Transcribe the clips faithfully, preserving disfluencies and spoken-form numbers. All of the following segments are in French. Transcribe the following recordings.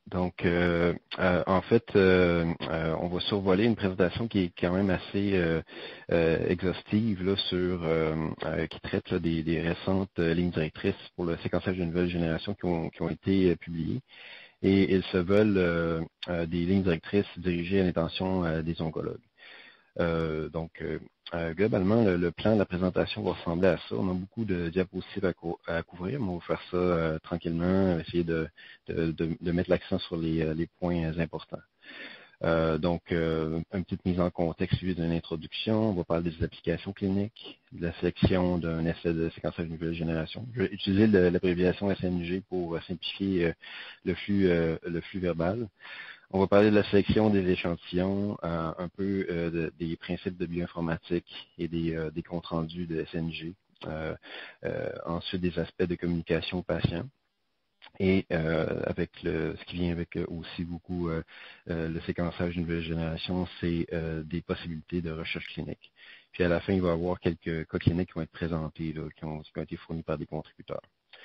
Donc, euh, euh, en fait, euh, euh, on va survoler une présentation qui est quand même assez euh, euh, exhaustive là, sur euh, euh, qui traite là, des, des récentes euh, lignes directrices pour le séquençage de nouvelle génération qui ont, qui ont été euh, publiées. Et ils se veulent euh, euh, des lignes directrices dirigées à l'intention euh, des oncologues. Euh, donc, euh, euh, globalement, le, le plan de la présentation va ressembler à ça. On a beaucoup de diapositives à, cou à couvrir, mais on va faire ça euh, tranquillement, essayer de, de, de, de mettre l'accent sur les, les points importants. Euh, donc, euh, une petite mise en contexte suivie d'une introduction. On va parler des applications cliniques, de la sélection d'un essai de séquençage de nouvelle génération. Je vais utiliser l'abréviation S N G pour simplifier euh, le flux, euh, le flux verbal. On va parler de la sélection des échantillons, euh, un peu euh, de, des principes de bioinformatique et des, euh, des comptes rendus de S N G. Euh, euh, ensuite, des aspects de communication aux patients. Et euh, avec le, ce qui vient avec aussi beaucoup euh, euh, le séquençage de nouvelle génération, c'est euh, des possibilités de recherche clinique. Puis à la fin, il va y avoir quelques cas cliniques qui vont être présentés, là, qui, ont, qui ont été fournis par des contributeurs.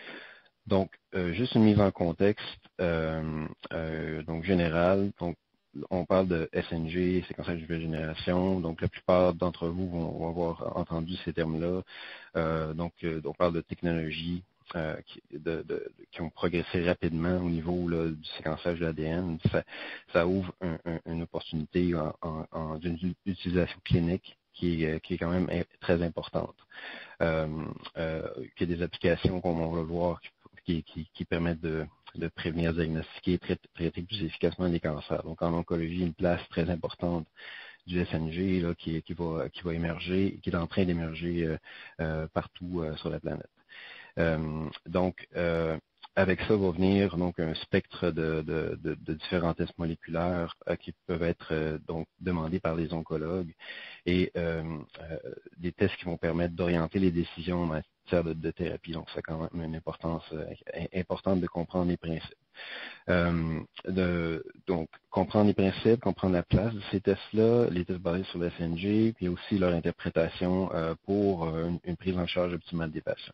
Donc, euh, juste une mise en contexte, euh, euh, donc générale. Donc, on parle de S N G, séquençage de nouvelle génération. Donc, la plupart d'entre vous vont, vont avoir entendu ces termes-là. Euh, donc, euh, on parle de technologies euh, qui, de, de, qui ont progressé rapidement au niveau là, du séquençage de l'A D N. Ça, ça ouvre un, un, une opportunité en, en, en d'une utilisation clinique qui est, qui est quand même très importante. Euh, euh, qu'il y a des applications, comme on va le voir, qui, qui, qui permettent de, de prévenir, diagnostiquer et traiter, traiter plus efficacement les cancers. Donc, en oncologie, une place très importante du S N G là, qui, qui, va, qui va émerger, qui est en train d'émerger euh, euh, partout euh, sur la planète. Euh, donc, euh, avec ça va venir donc un spectre de, de, de, de différents tests moléculaires euh, qui peuvent être euh, donc demandés par les oncologues et euh, euh, des tests qui vont permettre d'orienter les décisions en matière de, de thérapie. Donc, ça a quand même une importance euh, importante de comprendre les principes. Euh, de, donc, comprendre les principes, comprendre la place de ces tests-là, les tests basés sur le S N G, puis aussi leur interprétation euh, pour euh, une, une prise en charge optimale des patients.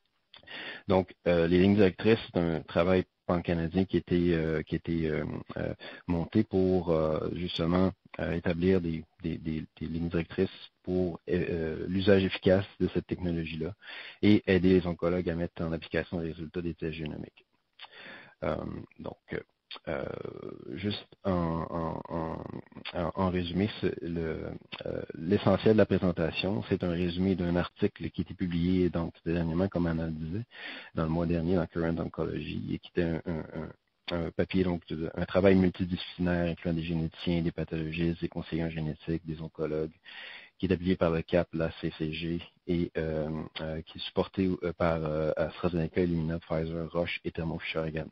Donc, euh, les lignes directrices, c'est un travail pan-canadien qui était, euh, qui était euh, euh, monté pour euh, justement euh, établir des, des, des, des lignes directrices pour euh, l'usage efficace de cette technologie-là et aider les oncologues à mettre en application les résultats des tests génomiques. Euh, donc, euh, juste en, en, en, en résumé, l'essentiel euh, de la présentation, c'est un résumé d'un article qui a été publié donc dernièrement, comme Anna le disait, dans le mois dernier dans Current Oncology, et qui était un, un, un, un papier, donc de, un travail multidisciplinaire incluant des généticiens, des pathologistes, des conseillers en génétique, des oncologues, qui est appuyé par le C A P, la C C G, et euh, euh, qui est supporté euh, par euh, AstraZeneca, Illumina, Pfizer, Roche et Thermo Fisher également.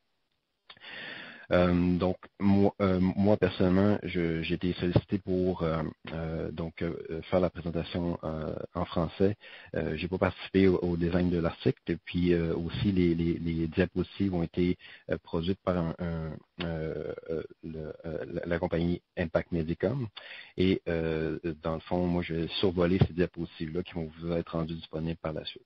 Euh, donc moi, euh, moi personnellement, j'ai été sollicité pour euh, euh, donc euh, faire la présentation euh, en français. Euh, j'ai pas participé au, au design de l'article, puis euh, aussi les, les, les diapositives ont été euh, produites par un, un, euh, le, euh, la, la compagnie Impact Medicom. Et euh, dans le fond, moi, je vais survoler ces diapositives-là qui vont vous être rendues disponibles par la suite.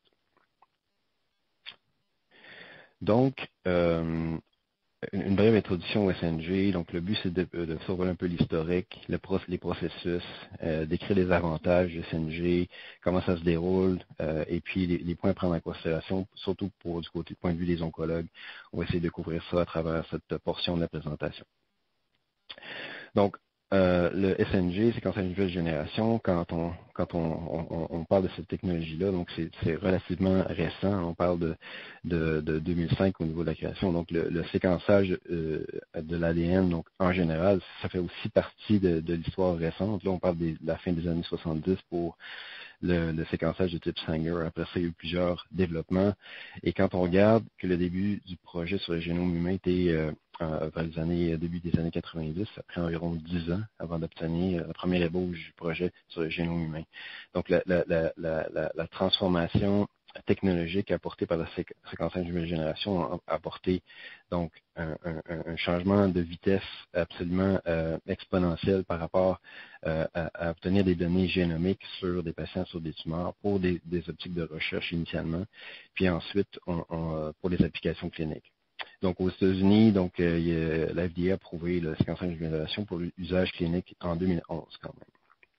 Donc, euh, une brève introduction au S N G. Donc, le but, c'est de, de survoler un peu l'historique, le pro, les processus, euh, décrire les avantages du S N G, comment ça se déroule, euh, et puis les, les points à prendre en considération, surtout pour du côté du point de vue des oncologues. On va essayer de couvrir ça à travers cette portion de la présentation. Donc, euh, le S N G, séquençage de nouvelle génération, quand on quand on, on, on parle de cette technologie-là, donc c'est relativement récent. On parle de, de, de deux mille cinq au niveau de la création. Donc, le, le séquençage euh, de l'A D N, donc en général, ça fait aussi partie de, de l'histoire récente. Là, on parle des, de la fin des années soixante-dix pour le, le séquençage de type Sanger. Après ça, il y a eu plusieurs développements. Et quand on regarde que le début du projet sur le génome humain était euh, vers les années, début des années quatre-vingt-dix, ça a pris environ dix ans avant d'obtenir la première ébauche du projet sur le génome humain. Donc, la, la, la, la, la transformation technologique apportée par le séquençage de nouvelle génération a apporté donc un, un, un changement de vitesse absolument euh, exponentiel par rapport euh, à, à obtenir des données génomiques sur des patients sur des tumeurs pour des, des optiques de recherche initialement, puis ensuite on, on, pour les applications cliniques. Donc, aux États-Unis, donc, euh, la F D A a approuvé le séquençage de génération pour l'usage clinique en deux mille onze quand même.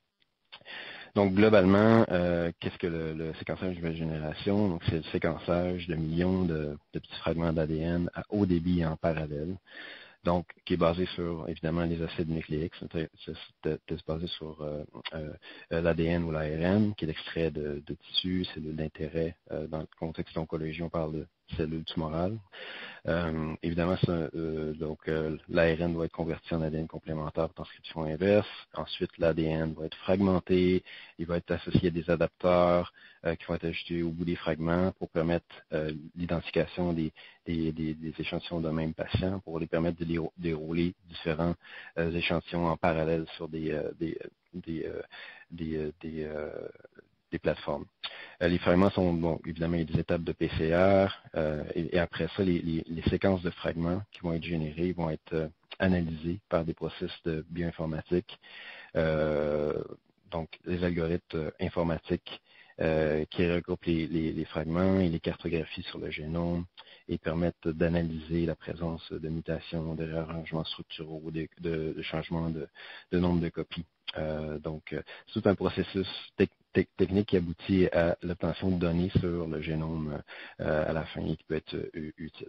Donc, globalement, euh, qu'est-ce que le, le séquençage de nouvelle génération? Donc, c'est le séquençage de millions de, de petits fragments d'A D N à haut débit et en parallèle. Donc, qui est basé sur, évidemment, les acides nucléiques. C'est basé sur euh, euh, l'A D N ou l'A R N, qui est l'extrait de, de tissus, cellules d'intérêt. Euh, dans le contexte d'oncologie, on parle de cellules tumorales. Euh, évidemment, ça, euh, donc euh, l'A R N doit être converti en A D N complémentaire par transcription inverse. Ensuite, l'A D N va être fragmenté. Il va être associé à des adapteurs euh, qui vont être ajoutés au bout des fragments pour permettre euh, l'identification des, des, des, des échantillons d'un même patient, pour les permettre de déro dérouler différents euh, échantillons en parallèle sur des, euh, des, des, euh, des, euh, des, euh, des plateformes. Euh, les fragments sont, bon, évidemment, il y a des étapes de P C R, euh, et, et après ça, les, les, les séquences de fragments qui vont être générées vont être euh, analysées par des processus de bioinformatique, euh, donc les algorithmes euh, informatiques euh, qui regroupent les, les, les fragments et les cartographient sur le génome et permettent d'analyser la présence de mutations, de réarrangements structuraux, de, de, de changements de, de nombre de copies. Euh, donc, euh, c'est tout un processus tec tec technique qui aboutit à l'obtention de données sur le génome euh, à la fin et qui peut être euh, utile.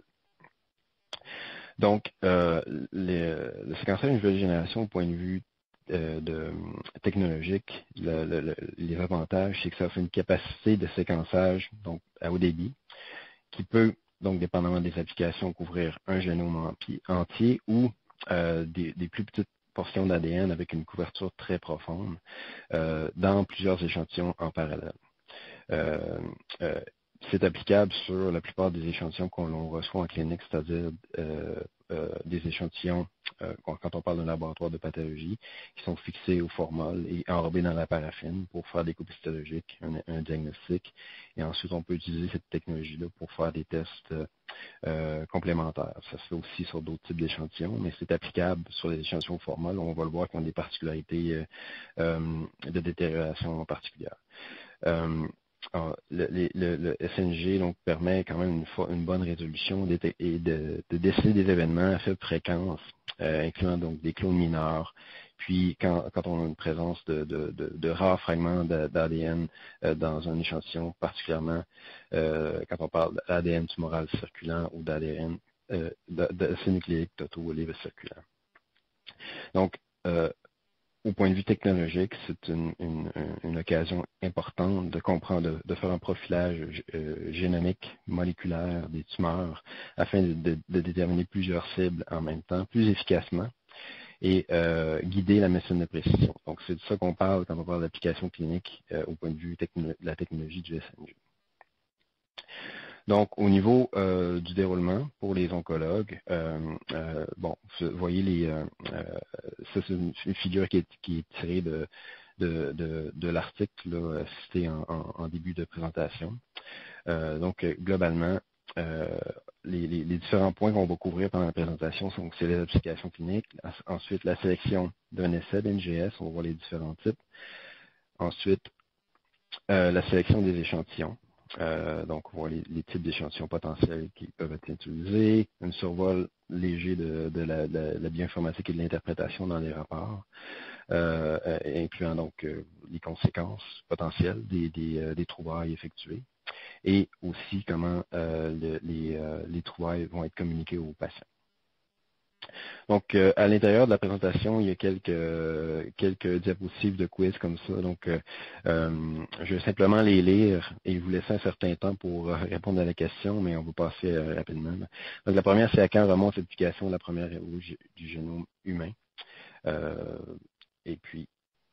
Donc, euh, les, le séquençage de nouvelle génération, au point de vue euh, de, technologique, le, le, le, les avantages, c'est que ça offre une capacité de séquençage donc à haut débit qui peut, donc dépendamment des applications, couvrir un génome entier ou euh, des, des plus petites portions d'A D N avec une couverture très profonde euh, dans plusieurs échantillons en parallèle. Euh, euh, c'est applicable sur la plupart des échantillons qu'on l'on reçoit en clinique, c'est-à-dire euh, euh, des échantillons, euh, quand on parle d'un laboratoire de pathologie, qui sont fixés au formol et enrobés dans la paraffine pour faire des coupes histologiques, un, un diagnostic. Et ensuite, on peut utiliser cette technologie-là pour faire des tests euh, complémentaires. Ça se fait aussi sur d'autres types d'échantillons, mais c'est applicable sur les échantillons au formol. On va le voir qui ont des particularités euh, euh, de détérioration particulières. Euh, Alors, le, le, le S N G donc, permet quand même une, une bonne résolution et de, de déceler des événements à faible fréquence, euh, incluant donc des clones mineurs. Puis, quand, quand on a une présence de, de, de, de rares fragments d'A D N euh, dans un échantillon, particulièrement euh, quand on parle d'A D N tumoral circulant ou d'A D N euh, d'acide nucléique totaux ou livre circulant. Donc, euh, au point de vue technologique, c'est une, une, une occasion importante de comprendre, de, de faire un profilage euh, génomique, moléculaire des tumeurs afin de, de, de déterminer plusieurs cibles en même temps, plus efficacement, et euh, guider la médecine de précision. Donc, c'est de ça qu'on parle quand on parle d'application clinique euh, au point de vue de la technologie du S N G. Donc, au niveau euh, du déroulement pour les oncologues, euh, euh, bon, vous voyez les, euh, euh, ça c'est une, une figure qui est, qui est tirée de, de, de, de l'article cité en, en, en début de présentation. Euh, donc, globalement, euh, les, les, les différents points qu'on va couvrir pendant la présentation sont c'est les applications cliniques, ensuite la sélection d'un essai d'N G S, on va voir les différents types. Ensuite, euh, la sélection des échantillons. Euh, donc, on voit les, les types d'échantillons potentiels qui peuvent être utilisés, un survol léger de, de, la, de la bioinformatique et de l'interprétation dans les rapports, euh, incluant donc euh, les conséquences potentielles des, des, euh, des trouvailles effectuées et aussi comment euh, le, les, euh, les trouvailles vont être communiquées aux patients. Donc, euh, à l'intérieur de la présentation, il y a quelques, euh, quelques diapositives de quiz comme ça. Donc, euh, euh, je vais simplement les lire et vous laisser un certain temps pour euh, répondre à la question, mais on va passer euh, rapidement. Là. Donc, la première, c'est à quand remonte l'application de la première au, du génome humain. Euh, et puis,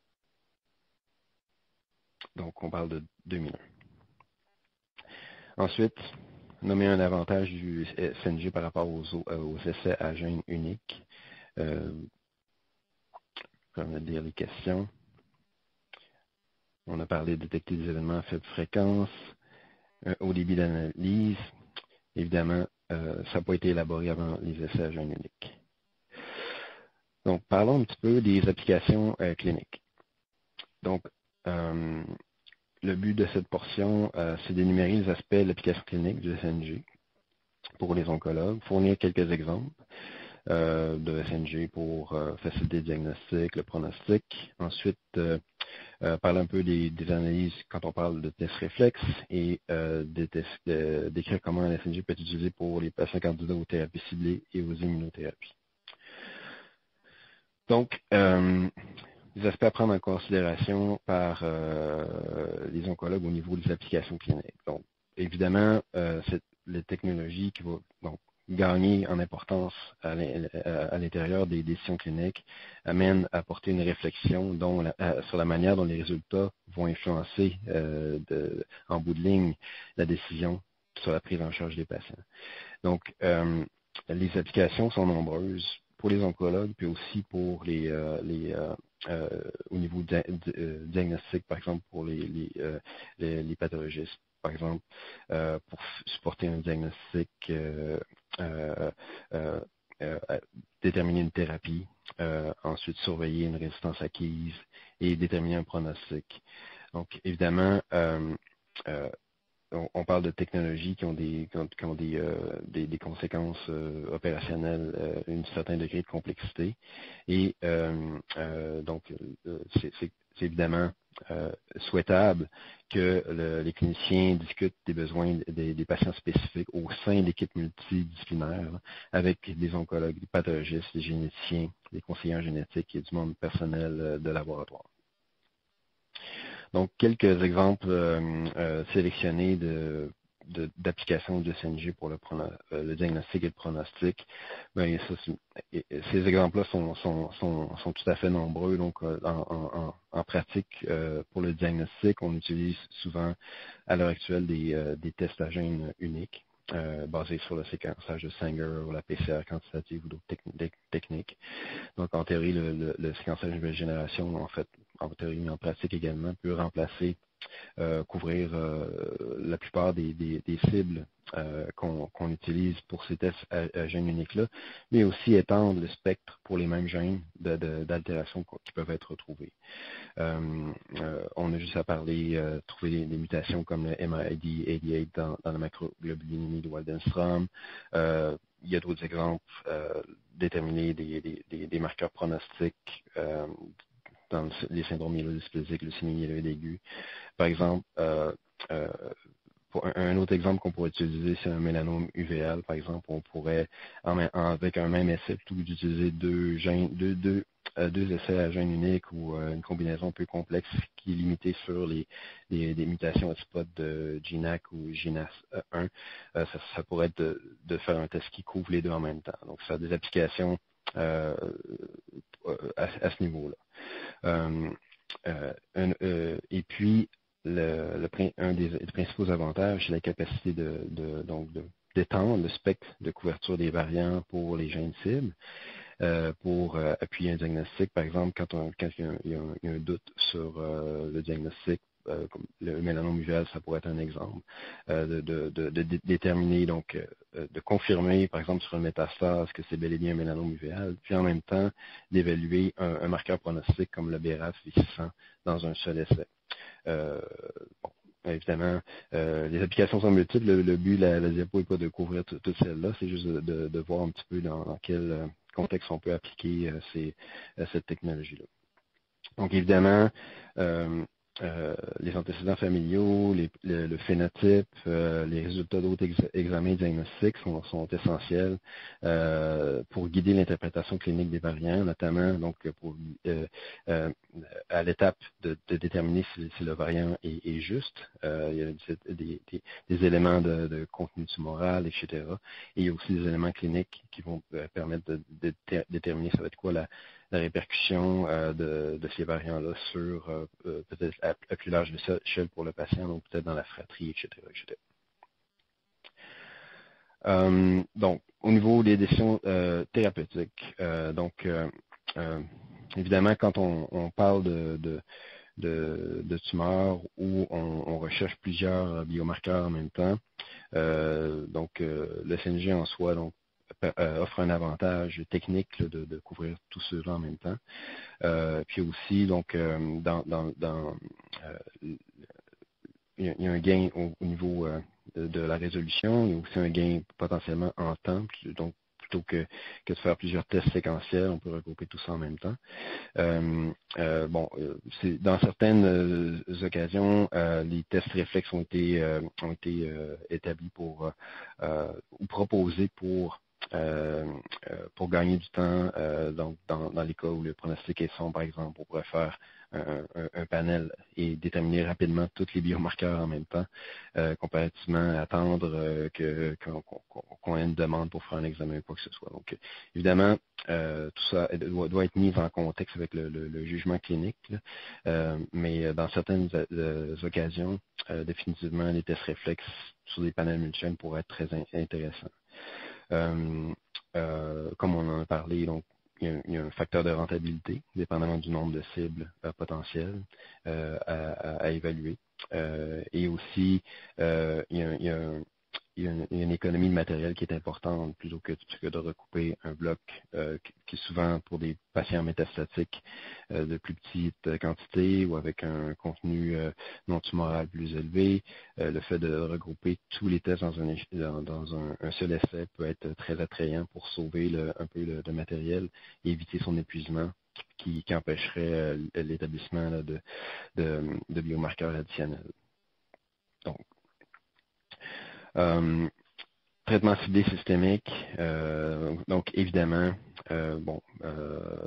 donc, on parle de deux mille un. Ensuite, nommer un avantage du S N G par rapport aux, aux essais à gènes uniques. Euh, je vais lire les questions. On a parlé de détecter des événements à faible fréquence, euh, au débit d'analyse. Évidemment, euh, ça n'a pas été élaboré avant les essais à gènes uniques. Donc, parlons un petit peu des applications euh, cliniques. Donc, euh, le but de cette portion, euh, c'est d'énumérer les aspects de l'application clinique du S N G. pour les oncologues, fournir quelques exemples euh, de S N G pour euh, faciliter le diagnostic, le pronostic. Ensuite, euh, euh, parler un peu des, des analyses quand on parle de tests réflexes et euh, des tests, euh, décrire comment un S N G peut être utilisé pour les patients candidats aux thérapies ciblées et aux immunothérapies. Donc, euh, les aspects à prendre en considération par euh, les oncologues au niveau des applications cliniques. Donc, évidemment, euh, c'est les technologies qui vont donc, gagner en importance à l'intérieur des décisions cliniques amènent à porter une réflexion dont la, à, sur la manière dont les résultats vont influencer euh, de, en bout de ligne la décision sur la prise en charge des patients. Donc, euh, les applications sont nombreuses pour les oncologues, puis aussi pour les, euh, les euh, euh, au niveau dia euh, diagnostic, par exemple, pour les, les, euh, les, les pathologistes, par exemple, euh, pour supporter un diagnostic, euh, euh, euh, euh, déterminer une thérapie, euh, ensuite surveiller une résistance acquise et déterminer un pronostic. Donc, évidemment, euh, euh, On, on parle de technologies qui ont des, qui ont, qui ont des, euh, des, des conséquences euh, opérationnelles, euh, un certain degré de complexité. Et euh, euh, donc, euh, c'est évidemment euh, souhaitable que le, les cliniciens discutent des besoins des, des patients spécifiques au sein d'équipes multidisciplinaires là, avec des oncologues, des pathologistes, des généticiens, des conseillers génétiques et du monde personnel euh, de laboratoire. Donc, quelques exemples euh, euh, sélectionnés de d'applications de, de S N G pour le, euh, le diagnostic et le pronostic. Bien, ça, ces exemples-là sont, sont, sont, sont tout à fait nombreux. Donc, euh, en, en, en pratique, euh, pour le diagnostic, on utilise souvent à l'heure actuelle des, euh, des tests à gènes uniques. Euh, basés sur le séquençage de Sanger ou la P C R quantitative ou d'autres techniques. Donc, en théorie, le, le, le séquençage de nouvelle génération, en fait, en théorie, mais en pratique également, peut remplacer, euh, couvrir euh, la plupart des, des, des cibles euh, qu'on qu'on utilise pour ces tests à, à gènes uniques-là, mais aussi étendre le spectre pour les mêmes gènes d'altération qui peuvent être retrouvés. Euh, euh, on a juste à parler, euh, trouver des, des mutations comme le M I D quatre-vingt-dix-huit dans, dans la macroglobulinémie de Waldenstrom. Euh, il y a d'autres exemples, euh, déterminer des, des, des, des marqueurs pronostiques euh, dans les syndromes myélodysplasiques, leucémie myéloïde aiguë. Par exemple, euh, euh, pour un, un autre exemple qu'on pourrait utiliser, c'est un mélanome U V L, par exemple, on pourrait, en, en, avec un même essai, plutôt que d'utiliser deux, gènes, deux, deux, euh, deux essais à gène unique ou euh, une combinaison un peu complexe qui est limitée sur les, les, les mutations hotspot de G N A C ou G N A S un, euh, ça, ça pourrait être de, de faire un test qui couvre les deux en même temps. Donc, ça a des applications euh, à, à ce niveau-là. Euh, euh, un, euh, et puis, le, le, un des, des principaux avantages, c'est la capacité de, de, donc de, d'étendre le spectre de couverture des variants pour les gènes cibles, euh, pour euh, appuyer un diagnostic. Par exemple, quand, on, quand il, y a un, il, y a un, il y a un doute sur euh, le diagnostic, euh, comme le mélanome uvéal, ça pourrait être un exemple, euh, de, de, de, de, de déterminer, donc, euh, de confirmer, par exemple, sur une métastase que c'est bel et bien un mélanome uvéal, puis en même temps, d'évaluer un, un marqueur pronostic comme le B R A F V six cents dans un seul essai. Euh, bon, évidemment, euh, les applications sont multiples. Le, le but, la, la diapo n'est pas de couvrir toutes celles-là, c'est juste de, de, de voir un petit peu dans, dans quel euh, contexte on peut appliquer euh, ces, euh, cette technologie-là. Donc, évidemment, euh, euh, les antécédents familiaux, les, le, le phénotype, euh, les résultats d'autres ex examens diagnostiques sont, sont essentiels euh, pour guider l'interprétation clinique des variants, notamment donc pour euh, euh, à l'étape de, de déterminer si, si le variant est, est juste. Euh, il y a des, des, des éléments de, de contenu tumoral, et cetera. Et il y a aussi des éléments cliniques qui vont euh, permettre de, de, de déterminer ça va être quoi la la répercussion euh, de, de ces variants-là sur euh, euh, peut-être à, à plus large échelle pour le patient, donc peut-être dans la fratrie, et cetera et cetera. Euh, donc, au niveau des décisions euh, thérapeutiques, euh, donc euh, euh, évidemment, quand on, on parle de, de, de, de tumeurs où on, on recherche plusieurs biomarqueurs en même temps, euh, donc euh, le S N G en soi, donc Euh, offre un avantage technique là, de, de couvrir tout cela en même temps. Euh, puis aussi, donc, euh, dans, dans, dans euh, il y a un gain au, au niveau euh, de, de la résolution. Il y a aussi un gain potentiellement en temps. Donc, plutôt que, que de faire plusieurs tests séquentiels, on peut regrouper tout ça en même temps. Euh, euh, bon, c'est, dans certaines euh, occasions, euh, les tests réflexes ont été, euh, ont été euh, établis pour euh, ou proposés pour Euh, euh, pour gagner du temps, euh, donc dans, dans les cas où le pronostic est sombre, par exemple, on pourrait faire un, un, un panel et déterminer rapidement tous les biomarqueurs en même temps, euh, comparativement à attendre euh, que, qu'on, qu'on, qu'on ait une demande pour faire un examen ou quoi que ce soit. Donc, évidemment, euh, tout ça doit, doit être mis en contexte avec le, le, le jugement clinique, là. Euh, mais dans certaines euh, occasions, euh, définitivement, les tests réflexes sur des panels multichaînes pourraient être très in- intéressants. Euh, euh, comme on en a parlé, donc il y a, il y a un facteur de rentabilité, dépendamment du nombre de cibles euh, potentielles euh, à, à, à évaluer. Euh, et aussi, euh, il y a, il y a un, il y a une, il y a une économie de matériel qui est importante plutôt que, que de recouper un bloc euh, qui, qui est souvent pour des patients métastatiques euh, de plus petite quantité ou avec un contenu euh, non tumoral plus élevé. Euh, le fait de regrouper tous les tests dans un, dans, dans un, un seul essai peut être très attrayant pour sauver le, un peu le, le matériel et éviter son épuisement qui, qui empêcherait euh, l'établissement là, de, de, de biomarqueurs additionnels. Donc, euh, traitement ciblé systémique, euh, donc évidemment, euh, bon, euh,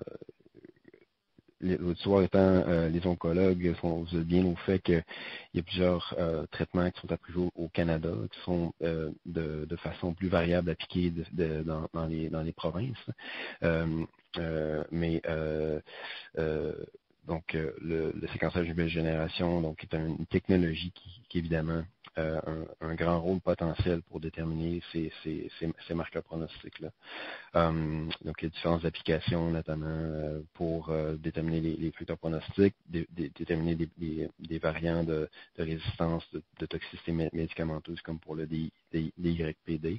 l'auditoire étant euh, les oncologues sont vous êtes bien au fait qu'il y a plusieurs euh, traitements qui sont approuvés au, au Canada, qui sont euh, de, de façon plus variable appliqués de, de, dans, dans, les, dans les provinces. Euh, euh, mais euh, euh, donc euh, le, le séquençage de nouvelle génération donc, est une technologie qui, qui évidemment euh, un, un grand rôle potentiel pour déterminer ces, ces, ces, ces marqueurs pronostiques-là. Um, donc, il y a différentes applications, notamment euh, pour euh, déterminer les, les facteurs pronostiques, dé, dé, déterminer des, des, des variants de, de résistance, de, de toxicité mé- médicamenteuse, comme pour le D Y P D.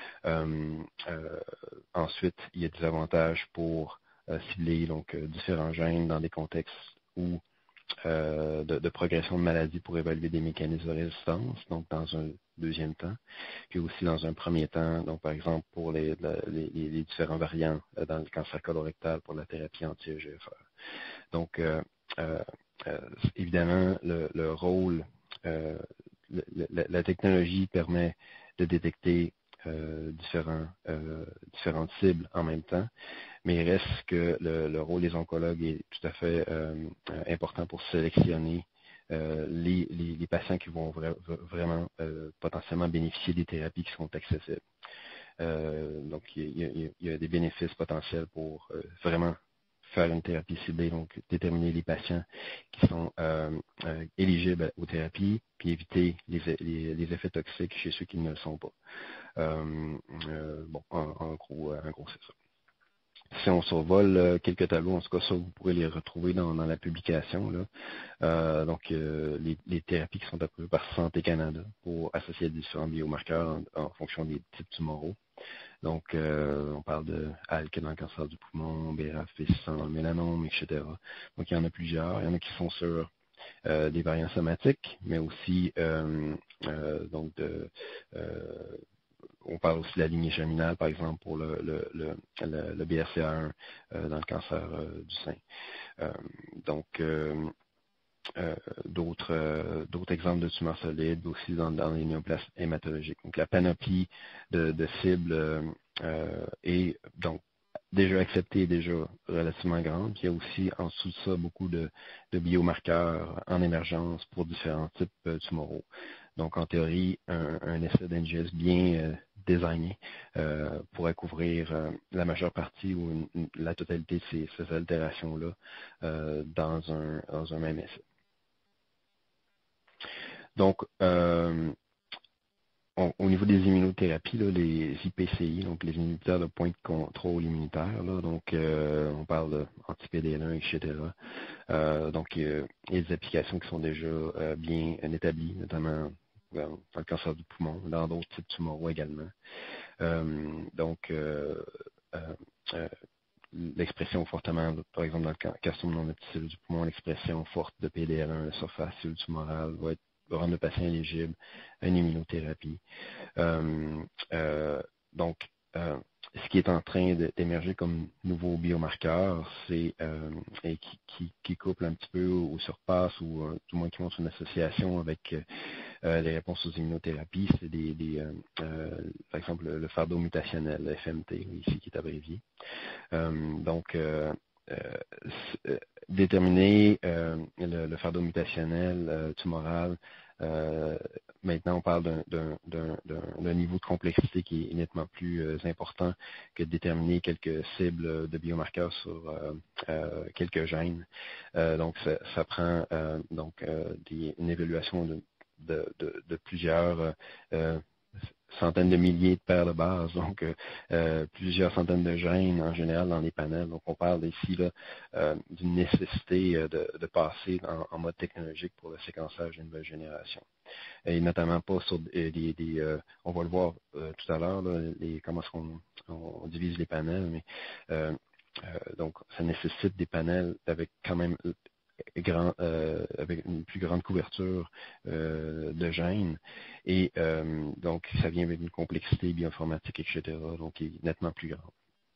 Um, euh, ensuite, il y a des avantages pour euh, cibler donc euh, différents gènes dans des contextes où euh, de, de progression de maladie pour évaluer des mécanismes de résistance, donc dans un deuxième temps, puis aussi dans un premier temps, donc par exemple pour les, la- les, les- les différents variants euh, dans le cancer colorectal pour la thérapie anti-E G F R. Donc, euh, euh, euh, évidemment, le, le rôle, euh, le- le- la technologie permet de détecter euh, différents, euh, différentes cibles en même temps, mais il reste que le, le rôle des oncologues est tout à fait euh, euh, important pour sélectionner euh, les, les, les patients qui vont vra- vraiment euh, potentiellement bénéficier des thérapies qui sont accessibles. Euh, donc, il y, a, il, y a, il y a des bénéfices potentiels pour euh, vraiment faire une thérapie ciblée, donc déterminer les patients qui sont euh, euh, éligibles aux thérapies, puis éviter les, les, les effets toxiques chez ceux qui ne le sont pas. Euh, euh, bon, en, en gros, en gros, c'est ça. Si on survole euh, quelques tableaux, en tout cas ça, vous pourrez les retrouver dans, dans la publication. Là. Euh, donc, euh, les, les thérapies qui sont approuvées par Santé Canada pour associer différents biomarqueurs en, en fonction des types tumoraux. Donc, euh, on parle de A L K dans le cancer du poumon, B R A F dans le mélanome, et cetera. Donc, il y en a plusieurs. Il y en a qui sont sur euh, des variants somatiques, mais aussi euh, euh, donc de euh, on parle aussi de la lignée germinale, par exemple, pour le, le, le, le, le B R C A un euh, dans le cancer euh, du sein. Euh, donc, euh, euh, d'autres euh, d'autres exemples de tumeurs solides aussi dans, dans les néoplasmes hématologiques. Donc, la panoplie de, de cibles euh, euh, est donc déjà acceptée, déjà relativement grande. Puis il y a aussi en dessous de ça beaucoup de, de biomarqueurs en émergence pour différents types euh, tumoraux. Donc, en théorie, un, un essai d'N G S bien euh, designé euh, pourrait couvrir euh, la majeure partie ou une, une- la totalité de ces, ces altérations-là euh, dans, un, dans un même essai. Donc, euh, on- au niveau des immunothérapies, là, les I P C I, donc les inhibiteurs de point de contrôle immunitaire, là, donc euh, on parle de anti-P D L un, et cetera. Euh, donc, euh, il y a des applications qui sont déjà euh, bien établies, notamment dans dans le cancer du poumon, dans d'autres types de tumoraux également. Euh, donc, euh, euh, euh, l'expression fortement, par exemple, dans le ca- carcinome non épithélial du poumon, l'expression forte de P D L un, la surface cellule tumorale va être rendre le patient éligible à une immunothérapie. Euh, euh, donc, euh, ce qui est en train d'émerger comme nouveau biomarqueur, c'est euh, et qui, qui, qui couple un petit peu ou surpasse ou euh, du moins qui montre une association avec euh, les réponses aux immunothérapies, c'est des, des euh, euh, par exemple le fardeau mutationnel, le F M T ici qui est abrévié. Euh, donc euh, euh, déterminer euh, le, le fardeau mutationnel euh, tumoral. Euh, maintenant, on parle d'un niveau de complexité qui est nettement plus euh, important que de déterminer quelques cibles de biomarqueurs sur euh, euh, quelques gènes. Euh, donc, ça, ça prend euh, donc euh, des, une évaluation de, de, de, de plusieurs euh, centaines de milliers de paires de bases, donc euh, euh, plusieurs centaines de gènes en général dans les panels. Donc, on parle ici là euh, d'une nécessité euh, de, de passer en, en mode technologique pour le séquençage de nouvelle génération. Et notamment pas sur des, des, des euh, on va le voir euh, tout à l'heure, là, les, comment est-ce qu'on on divise les panels, mais euh, euh, donc ça nécessite des panels avec quand même grand, euh, avec une plus grande couverture euh, de gènes. Et euh, donc, ça vient avec une complexité bioinformatique, et cetera, donc qui est nettement plus grande.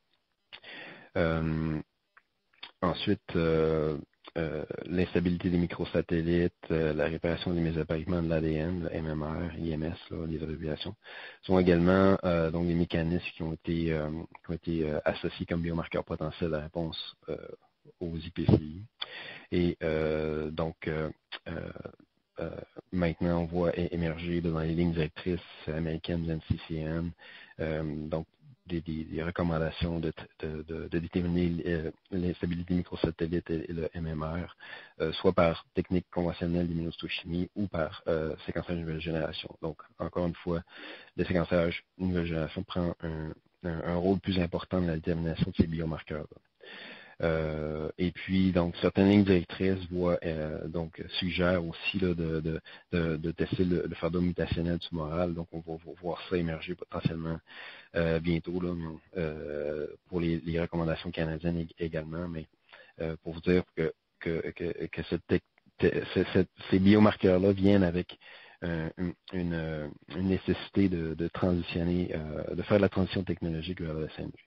Euh, ensuite, euh, euh, l'instabilité des microsatellites, euh, la réparation des mésapareillements de l'A D N, le M M R, I M S, là, les abréviations, sont également euh, donc des mécanismes qui ont été, euh, qui ont été euh, associés comme biomarqueurs potentiels à réponse euh, aux I P C I. Et euh, donc, euh, euh, euh, maintenant, on voit é- émerger dans les lignes directrices américaines du N C C N, euh, donc des, des, des recommandations de, de, de, de déterminer euh, l'instabilité microsatellite et, et le M M R, euh, soit par technique conventionnelle d'immunohistochimie ou par euh, séquençage de nouvelle génération. Donc, encore une fois, le séquençage de nouvelle génération prend un, un, un rôle plus important dans la détermination de ces biomarqueurs. Euh, et puis, donc, certaines lignes directrices voient, euh, donc, suggèrent aussi là, de, de, de, de tester le, le fardeau mutationnel tumoral. Donc, on va, va voir ça émerger potentiellement euh, bientôt là, mais, euh, pour les, les recommandations canadiennes également. Mais euh, pour vous dire que, que, que, que cette tec- te- ce- cette- ces biomarqueurs-là viennent avec euh, une, une, une nécessité de, de transitionner, euh, de faire la transition technologique vers le S N G.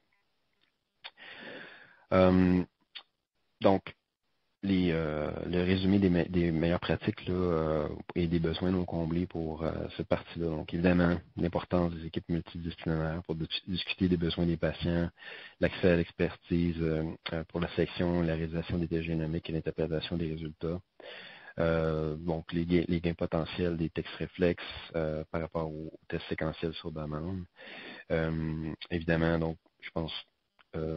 Euh, donc, les, euh, le résumé des, me- des meilleures pratiques là, euh, et des besoins non comblés pour euh, cette partie-là. Donc, évidemment, l'importance des équipes multidisciplinaires pour dis- discuter des besoins des patients, l'accès à l'expertise euh, euh, pour la sélection, la réalisation des tests génomiques et l'interprétation des résultats. Euh, donc, les gains, les gains potentiels des textes réflexes euh, par rapport aux tests séquentiels sur demande. Euh, évidemment, donc, je pense euh,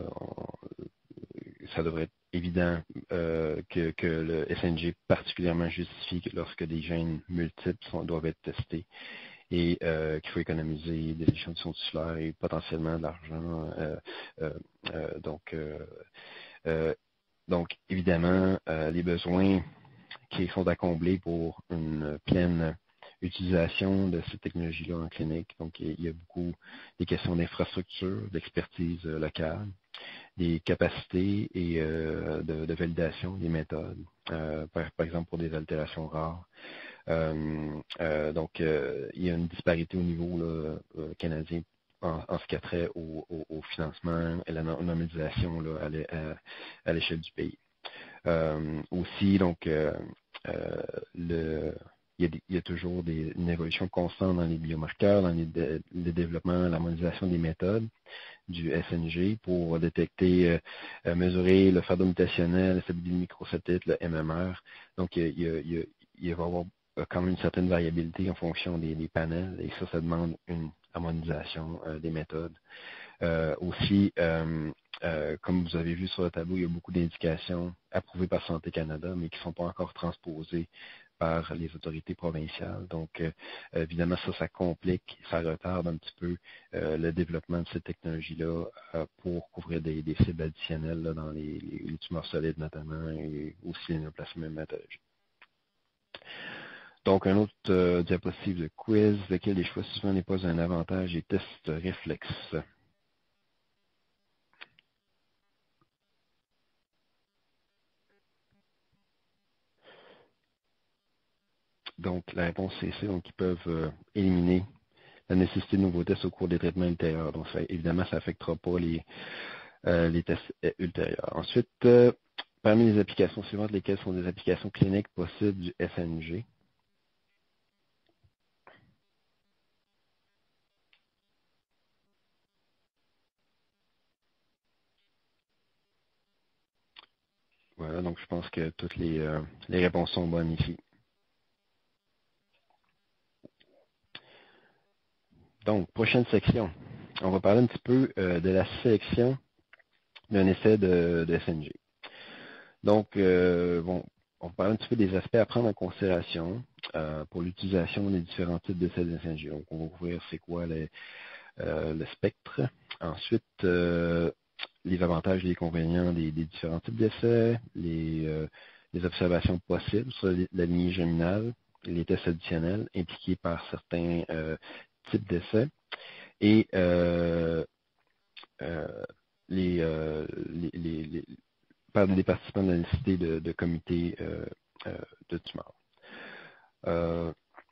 ça devrait être évident euh, que, que le S N G particulièrement justifie que lorsque des gènes multiples sont, doivent être testés et euh, qu'il faut économiser des échantillons tissulaires et potentiellement de l'argent. Euh, euh, euh, donc, euh, euh, donc, évidemment, euh, les besoins qui sont à combler pour une pleine utilisation de ces technologies-là en clinique. Donc, il y a beaucoup des questions d'infrastructure, d'expertise euh, locale, des capacités et euh, de, de validation des méthodes, euh, par, par exemple pour des altérations rares. Euh, euh, donc, euh, il y a une disparité au niveau là, euh, canadien en, en ce qui a trait au, au, au financement et la normalisation là, à l'é- à- à l'échelle du pays. Euh, aussi, donc, euh, euh, le, il, y a des- il y a toujours des, une évolution constante dans les biomarqueurs, dans les, dé- le développement, l'harmonisation des méthodes du S N G pour détecter, euh, euh, mesurer le fardeau mutationnel, la stabilité du microsatellite, le M M R. Donc, il, y a, il, y a, il, y a, il va y avoir euh, quand même une certaine variabilité en fonction des, des panels et ça, ça demande une harmonisation euh, des méthodes. Euh, aussi, euh, euh, comme vous avez vu sur le tableau, il y a beaucoup d'indications approuvées par Santé Canada, mais qui ne sont pas encore transposées par les autorités provinciales. Donc, euh, évidemment, ça, ça complique, ça retarde un petit peu euh, le développement de cette technologie-là euh, pour couvrir des, des cibles additionnelles là, dans les, les, les tumeurs solides notamment et aussi les néoplasmes hématologiques. Donc, un autre euh, diapositive de quiz, lequel des choix souvent n'est pas un avantage et test réflexe. donc, la réponse c'est C, donc ils peuvent euh, éliminer la nécessité de nouveaux tests au cours des traitements ultérieurs. Donc, ça, évidemment, ça n'affectera pas les, euh, les tests euh, ultérieurs. Ensuite, euh, parmi les applications suivantes, lesquelles sont des applications cliniques possibles du S N G? Voilà, donc je pense que toutes les, euh, les réponses sont bonnes ici. Donc, prochaine section. On va parler un petit peu euh, de la sélection d'un essai de, de S N G. Donc, euh, bon, on va parler un petit peu des aspects à prendre en considération euh, pour l'utilisation des différents types d'essais de S N G. Donc, on va couvrir c'est quoi les, euh, le spectre. Ensuite, euh, les avantages et les inconvénients des, des différents types d'essais, les, euh, les observations possibles sur la lignée germinale, les tests additionnels impliqués par certains euh, types d'essais et euh, euh, les, euh, les, les, les- par des participants de la nécessité de, de comités euh, euh, de tumeurs. Euh,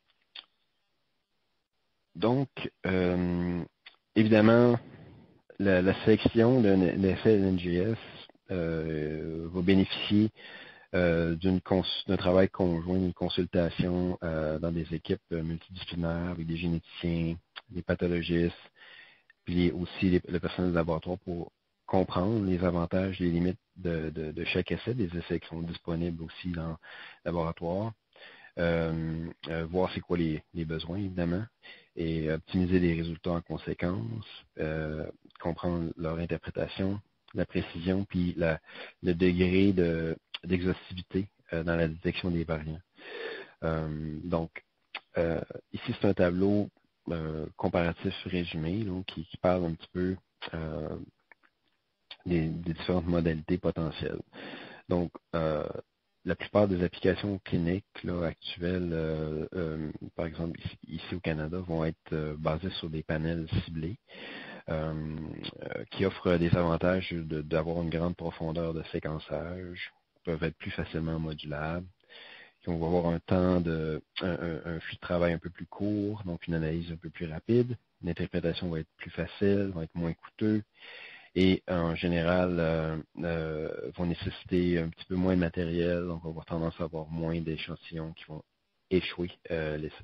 donc, euh, évidemment, la, la sélection d'un essai N G S euh, va bénéficier euh, d'une cons- d'un travail conjoint, d'une consultation euh, dans des équipes euh, multidisciplinaires avec des généticiens, des pathologistes, puis aussi les- le personnel de laboratoire pour comprendre les avantages et les limites de, de- de chaque essai, des essais qui sont disponibles aussi dans le laboratoire, euh, euh, voir c'est quoi les, les besoins évidemment, et optimiser les résultats en conséquence, euh, comprendre leur interprétation, la précision, puis la- le degré de- d'exhaustivité euh, dans la détection des variants. Euh, donc, euh, ici, c'est un tableau euh, comparatif résumé donc, qui, qui parle un petit peu euh, des, des différentes modalités potentielles. Donc, euh, la plupart des applications cliniques là, actuelles, euh, euh, par exemple ici, ici au Canada, vont être euh, basées sur des panels ciblés euh, euh, qui offrent des avantages de- d'avoir une grande profondeur de séquençage, peuvent être plus facilement modulables. Puis on va avoir un temps de un, un, un flux de travail un peu plus court, donc une analyse un peu plus rapide. L'interprétation va être plus facile, va être moins coûteux et en général euh, euh, vont nécessiter un petit peu moins de matériel, donc on va avoir tendance à avoir moins d'échantillons qui vont échouer euh, l'essai.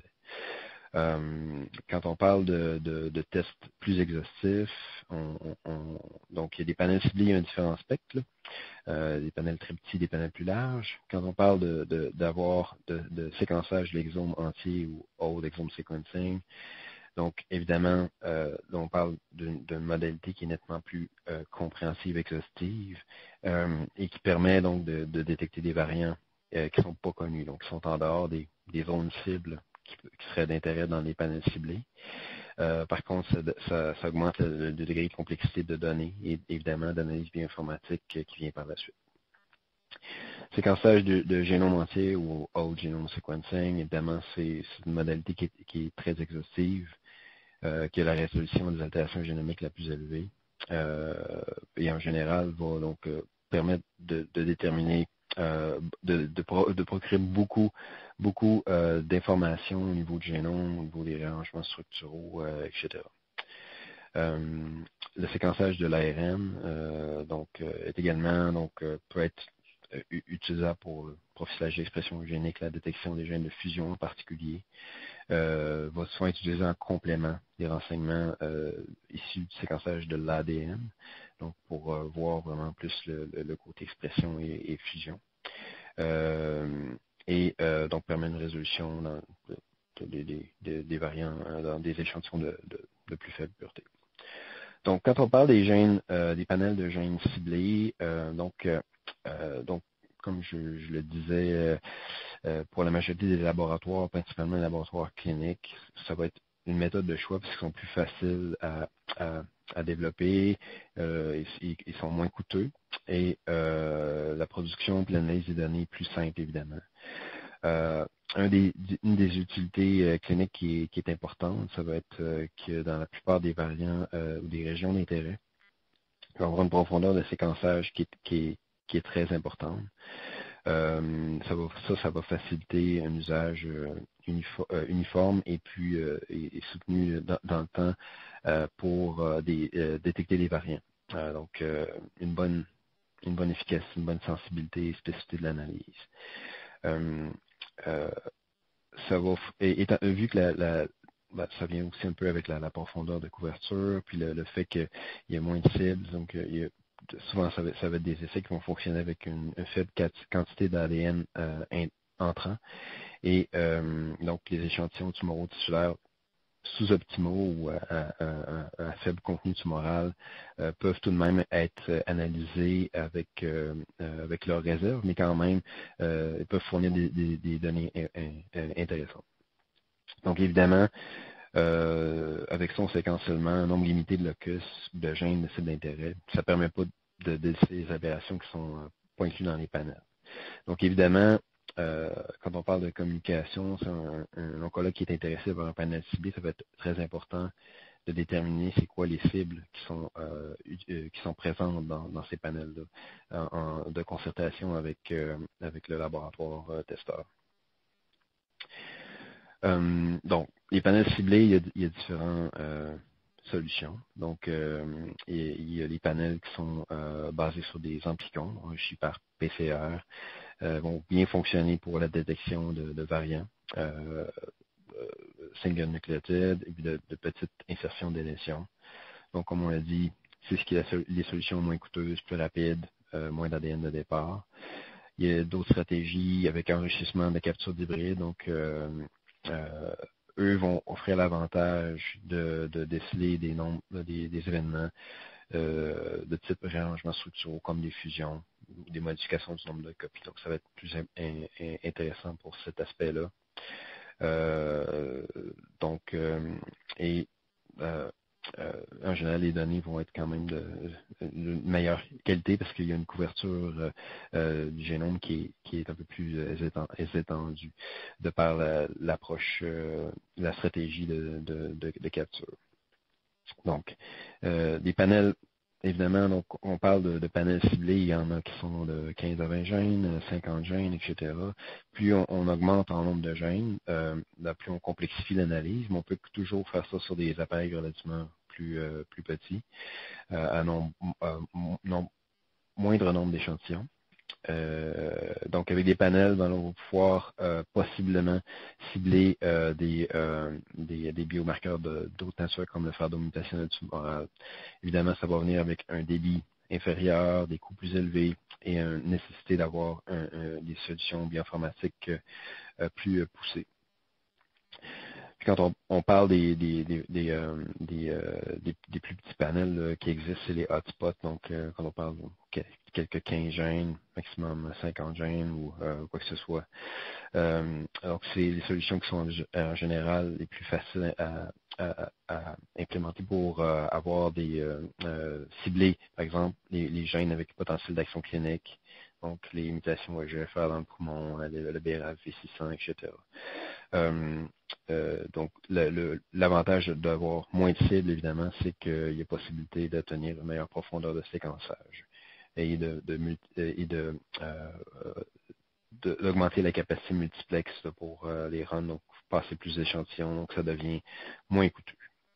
Euh, quand on parle de, de, de tests plus exhaustifs, on, on- on- donc il y a des panels ciblés, il y a un différent spectre, là. Euh, des panels très petits, des panels plus larges. Quand on parle de, de- d'avoir de, de séquençage de l'exome entier ou whole exome sequencing, donc évidemment, euh, là, on parle d'une, d'une modalité qui est nettement plus euh, compréhensive, exhaustive, euh, et qui permet donc de, de détecter des variants euh, qui ne sont pas connus, donc qui sont en dehors des, des zones cibles qui, qui seraient d'intérêt dans les panels ciblés. Euh, par contre, ça, ça- ça augmente le, le degré de complexité de données et évidemment d'analyse bioinformatique euh, qui vient par la suite. Séquençage de, de génome entier ou whole genome sequencing, évidemment, c'est, c'est une modalité qui est, qui est très exhaustive, euh, qui a la résolution des altérations génomiques la plus élevée euh, et en général va donc euh, permettre de, de déterminer, euh, de, de, pro- de procurer beaucoup, beaucoup euh, d'informations au niveau du génome, au niveau des réarrangements structuraux, euh, et cetera. Euh, le séquençage de l'A R N euh, donc, euh, est également donc, euh, peut être euh, u- utilisable pour le profilage d'expression génique, la détection des gènes de fusion en particulier, euh, va souvent être utilisé en complément des renseignements euh, issus du séquençage de l'A D N, donc pour euh, voir vraiment plus le, le- le côté expression et, et fusion. Euh, et euh, donc permet une résolution dans, de- de- de- de- des variants euh, dans des échantillons de, de- de plus faible pureté. Donc, quand on parle des gènes, euh, des panels de gènes ciblés, euh, donc, euh, euh, donc, comme je, je le disais, euh, euh, pour la majorité des laboratoires, principalement les laboratoires cliniques, ça va être une méthode de choix parce qu'ils sont plus faciles à, à, à développer, euh, ils, ils sont moins coûteux et euh, la production et l'analyse des données est plus simple, évidemment. Euh, un des, une des utilités euh, cliniques qui est, qui est importante, ça va être euh, que dans la plupart des variants euh, ou des régions d'intérêt, il va y avoir une profondeur de séquençage qui est, qui est, qui est très importante. Euh, ça, va, ça, ça va faciliter un usage euh, unifo euh, uniforme et puis euh, est, est soutenu dans, dans le temps euh, pour euh, des, euh, détecter les variants. Euh, donc, euh, une bonne une bonne efficacité, une bonne sensibilité et spécificité de l'analyse. Euh, euh, ça va, et, étant, vu que la, la ben, ça vient aussi un peu avec la, la profondeur de couverture, puis le, le fait qu'il y a moins de cibles, donc il y a, souvent ça va, ça va être des essais qui vont fonctionner avec une, une faible quantité d'A D N euh, entrant, et euh, donc les échantillons tumoraux tissulaires sous-optimaux ou à, à, à, à faible contenu tumoral euh, peuvent tout de même être analysés avec, euh, euh, avec leurs réserves, mais quand même, euh, ils peuvent fournir des, des, des données in, in, intéressantes. Donc évidemment, euh, avec son séquence seulement, un nombre limité de locus, de gènes, de cibles d'intérêt, ça ne permet pas de déceler les aberrations qui sont euh, pas incluses dans les panels. Donc évidemment, Euh, quand on parle de communication, c'est un, un oncologue qui est intéressé par un panel ciblé, ça va être très important de déterminer c'est quoi les cibles qui sont euh, euh, qui sont présentes dans, dans ces panels-là, en, en, de concertation avec euh, avec le laboratoire euh, testeur. Euh, donc, les panels ciblés, il y a, il y a différentes euh, solutions. Donc, euh, il, y a, il y a les panels qui sont euh, basés sur des amplicons, enrichis par P C R, euh, vont bien fonctionner pour la détection de, de variants, euh, euh, single nucléotides et puis de, de petites insertions d'élétions. Donc, comme on l'a dit, c'est ce qui est la, les solutions moins coûteuses, plus rapides, euh, moins d'A D N de départ. Il y a d'autres stratégies avec enrichissement de capture d'hybrides. Donc, euh, euh, eux vont offrir l'avantage de, de déceler des nombres, des, des événements euh, de type réarrangement structuraux comme des fusions, des modifications du nombre de copies. Donc, ça va être plus in, in, intéressant pour cet aspect-là. Euh, donc, euh, et euh, euh, en général, les données vont être quand même de, de meilleure qualité parce qu'il y a une couverture euh, euh, du génome qui est, qui est un peu plus euh, étendue de par l'approche, la, euh, la stratégie de, de, de, de capture. Donc, euh, des panels, évidemment, donc on parle de, de panels ciblés, il y en a qui sont de quinze à vingt gènes, cinquante gènes, et cetera. Plus on, on augmente en nombre de gènes, euh, là, plus on complexifie l'analyse, mais on peut toujours faire ça sur des appareils relativement plus, euh, plus petits, euh, à nombre, euh, non, moindre nombre d'échantillons. Euh, donc, avec des panels, ben, on va pouvoir euh, possiblement cibler euh, des, euh, des, des biomarqueurs d'autres natures comme le fardeau mutationnel tumoral. Évidemment, ça va venir avec un débit inférieur, des coûts plus élevés et une nécessité d'avoir un, un, des solutions bioinformatiques euh, plus poussées. Puis quand on, on parle des, des, des, des, euh, des, euh, des, des plus petits panels là, qui existent, c'est les hotspots. Donc, euh, quand on parle de quelques quinze gènes, maximum cinquante gènes ou euh, quoi que ce soit. Euh, donc, c'est les solutions qui sont en général les plus faciles à, à, à implémenter pour euh, avoir des euh, euh, ciblés, par exemple, les, les gènes avec potentiel d'action clinique. Donc, les mutations E G F R dans le poumon, le, le B R A V six cents, et cetera. Euh, euh, donc, l'avantage le, le, d'avoir moins de cibles, évidemment, c'est qu'il y a possibilité d'obtenir une meilleure profondeur de séquençage et de, de, et de, euh, d'augmenter la capacité multiplex là, pour euh, les runs, donc passer plus d'échantillons, donc ça devient moins coûteux.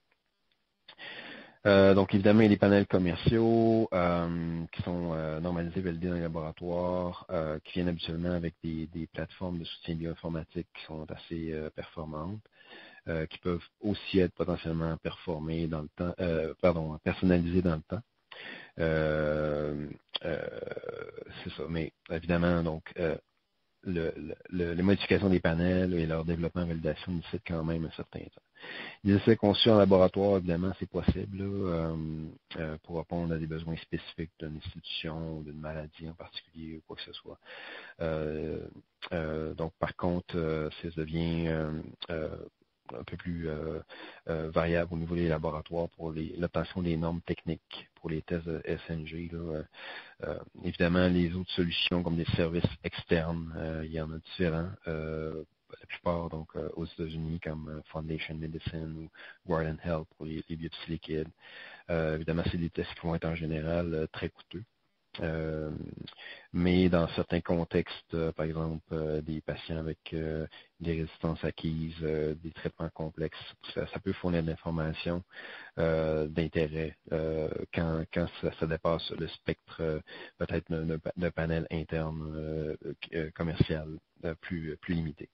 Euh, donc, évidemment, il y a des panels commerciaux euh, qui sont euh, normalisés, validés dans les laboratoires, euh, qui viennent habituellement avec des, des plateformes de soutien bioinformatique qui sont assez euh, performantes, euh, qui peuvent aussi être potentiellement performées dans le temps, euh, pardon, personnalisées dans le temps. Euh, euh, c'est ça, mais évidemment, donc, euh, le, le, les modifications des panels et leur développement et validation nécessitent quand même un certain temps. Les essais conçus en laboratoire, évidemment, c'est possible là, euh, euh, pour répondre à des besoins spécifiques d'une institution ou d'une maladie en particulier ou quoi que ce soit. Euh, euh, donc, par contre, euh, ça devient euh, euh, un peu plus euh, euh, variable au niveau des laboratoires pour l'obtention des normes techniques pour les tests de S N G. Là, euh, évidemment, les autres solutions comme des services externes, euh, il y en a différents. Euh, la plupart donc euh, aux États-Unis comme euh, Foundation Medicine ou Guardant Health pour les, les biopsies liquides. Euh, évidemment, c'est des tests qui vont être en général euh, très coûteux. Euh, mais dans certains contextes, euh, par exemple, euh, des patients avec euh, des résistances acquises, euh, des traitements complexes, ça, ça peut fournir de l'information euh, d'intérêt euh, quand, quand ça, ça dépasse le spectre euh, peut-être d'un d'un panel interne euh, euh, commercial euh, plus, plus limité.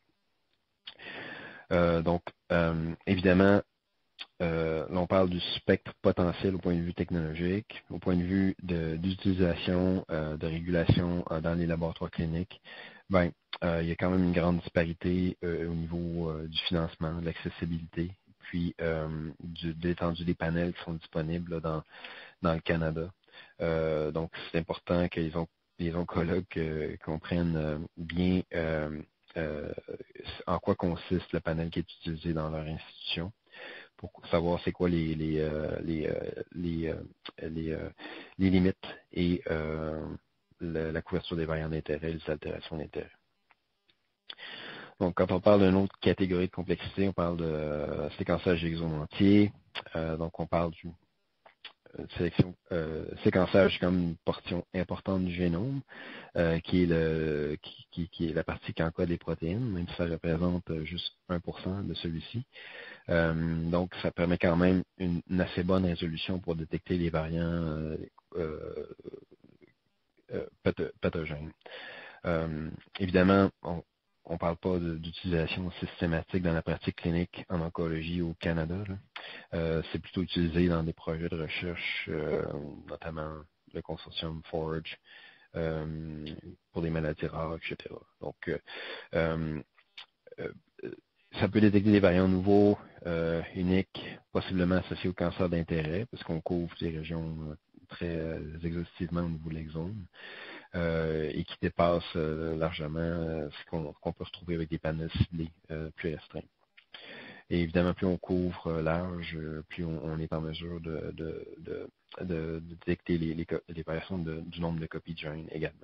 Euh, donc, euh, évidemment, Euh, là, on parle du spectre potentiel au point de vue technologique, au point de vue de- d'utilisation, euh, de régulation euh, dans les laboratoires cliniques. Ben, euh, il y a quand même une grande disparité euh, au niveau euh, du financement, de l'accessibilité, puis euh, du, de l'étendue des panels qui sont disponibles là, dans, dans le Canada. Euh, donc, c'est important que les, on- les oncologues euh, comprennent euh, bien euh, euh, en quoi consiste le panel qui est utilisé dans leur institution pour savoir c'est quoi les les euh, les euh, les, euh, les, euh, les limites et euh, le- la couverture des variants d'intérêt, les altérations d'intérêt. Donc, quand on parle d'une autre catégorie de complexité, on parle de euh, séquençage exome entier. Euh, donc, on parle du euh, sélection, euh, séquençage comme une portion importante du génome, euh, qui est le qui, qui, qui est la partie qui encode les protéines, même si ça représente euh, juste un pour cent de celui-ci. Euh, donc, ça permet quand même une, une assez bonne résolution pour détecter les variants euh, euh, euh, patho- pathogènes. Euh, évidemment, on ne parle pas de- d'utilisation systématique dans la pratique clinique en oncologie au Canada. là. Euh, C'est plutôt utilisé dans des projets de recherche, euh, notamment le consortium Forge, euh, pour des maladies rares, et cetera. Donc, euh, euh, euh, ça peut détecter des variants nouveaux, euh, uniques, possiblement associés au cancer d'intérêt, parce qu'on couvre des régions euh, très euh, exhaustivement au niveau de l'exome, euh, et qui dépassent euh, largement euh, ce qu'on qu'on peut retrouver avec des panels ciblés euh, plus restreints. Et évidemment, plus on couvre euh, large, euh, plus on, on est en mesure de, de, de, de, de détecter les, les, co- les variations de- du nombre de copies de gènes également.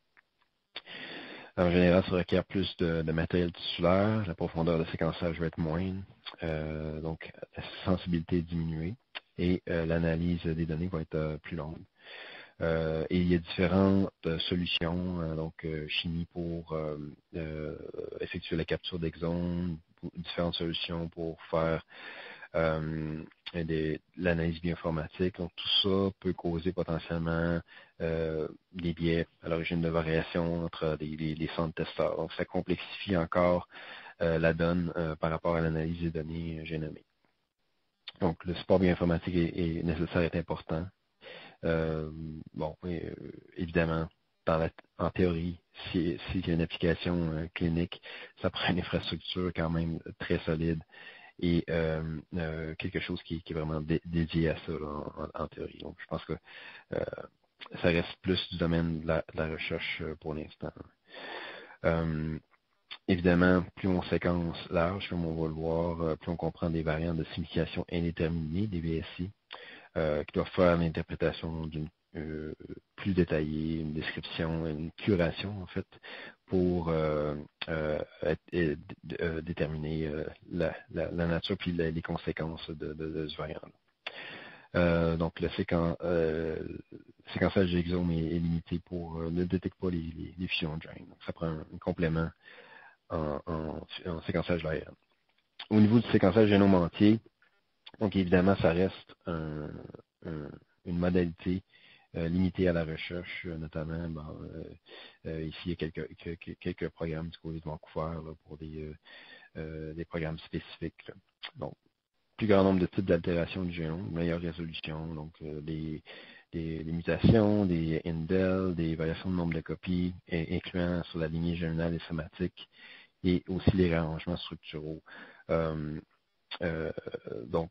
En général, ça requiert plus de, de matériel tissulaire, la profondeur de séquençage va être moindre, euh, donc la sensibilité est diminuée et euh, l'analyse des données va être euh, plus longue. Euh, et il y a différentes euh, solutions, euh, donc euh, chimie pour euh, euh, effectuer la capture d'exomes, différentes solutions pour faire euh, des- l'analyse bioinformatique. Donc, tout ça peut causer potentiellement euh, des biais à l'origine de variations entre les, les- les centres testeurs. Donc, ça complexifie encore euh, la donne euh, par rapport à l'analyse des données euh, génomiques. Donc, le support bioinformatique est, est nécessaire, est important. Euh, bon, et, euh, évidemment, dans la, en théorie, si, s'il y a une application euh, clinique, ça prend une infrastructure quand même très solide et euh, euh, quelque chose qui, qui est vraiment dé- dédié à ça là, en, en théorie. Donc, je pense que euh, ça reste plus du domaine de la, de la recherche euh, pour l'instant. Euh, évidemment, plus on séquence large, comme on va le voir, euh, plus on comprend des variantes de signification indéterminée, des V S I, euh, qui doivent faire l'interprétation d'une euh, plus détaillée, une description, une curation en fait, pour euh, euh, être- euh, d- euh, déterminer euh, la, la- la nature puis la- les conséquences de, de- de ce variant-là. Euh, donc le séquen- euh, séquençage d'exome est, est limité pour euh, ne détecte pas les, les, les fusions de gènes. Donc, ça prend un, un complément en, en, en séquençage de l'A R N. Au niveau du séquençage génome entier, donc évidemment, ça reste un- un- une modalité euh, limitée à la recherche, euh, notamment bon, euh, euh, ici il y a quelques, quelques, quelques programmes du côté de Vancouver là, pour des, euh, euh, des programmes spécifiques. Là. Donc, plus grand nombre de types d'altérations du génome, meilleure résolution, donc euh, des, des, des mutations, des indels, des variations de nombre de copies, et, incluant sur la lignée géminale et somatique, et aussi les réarrangements structuraux. Euh, euh, donc,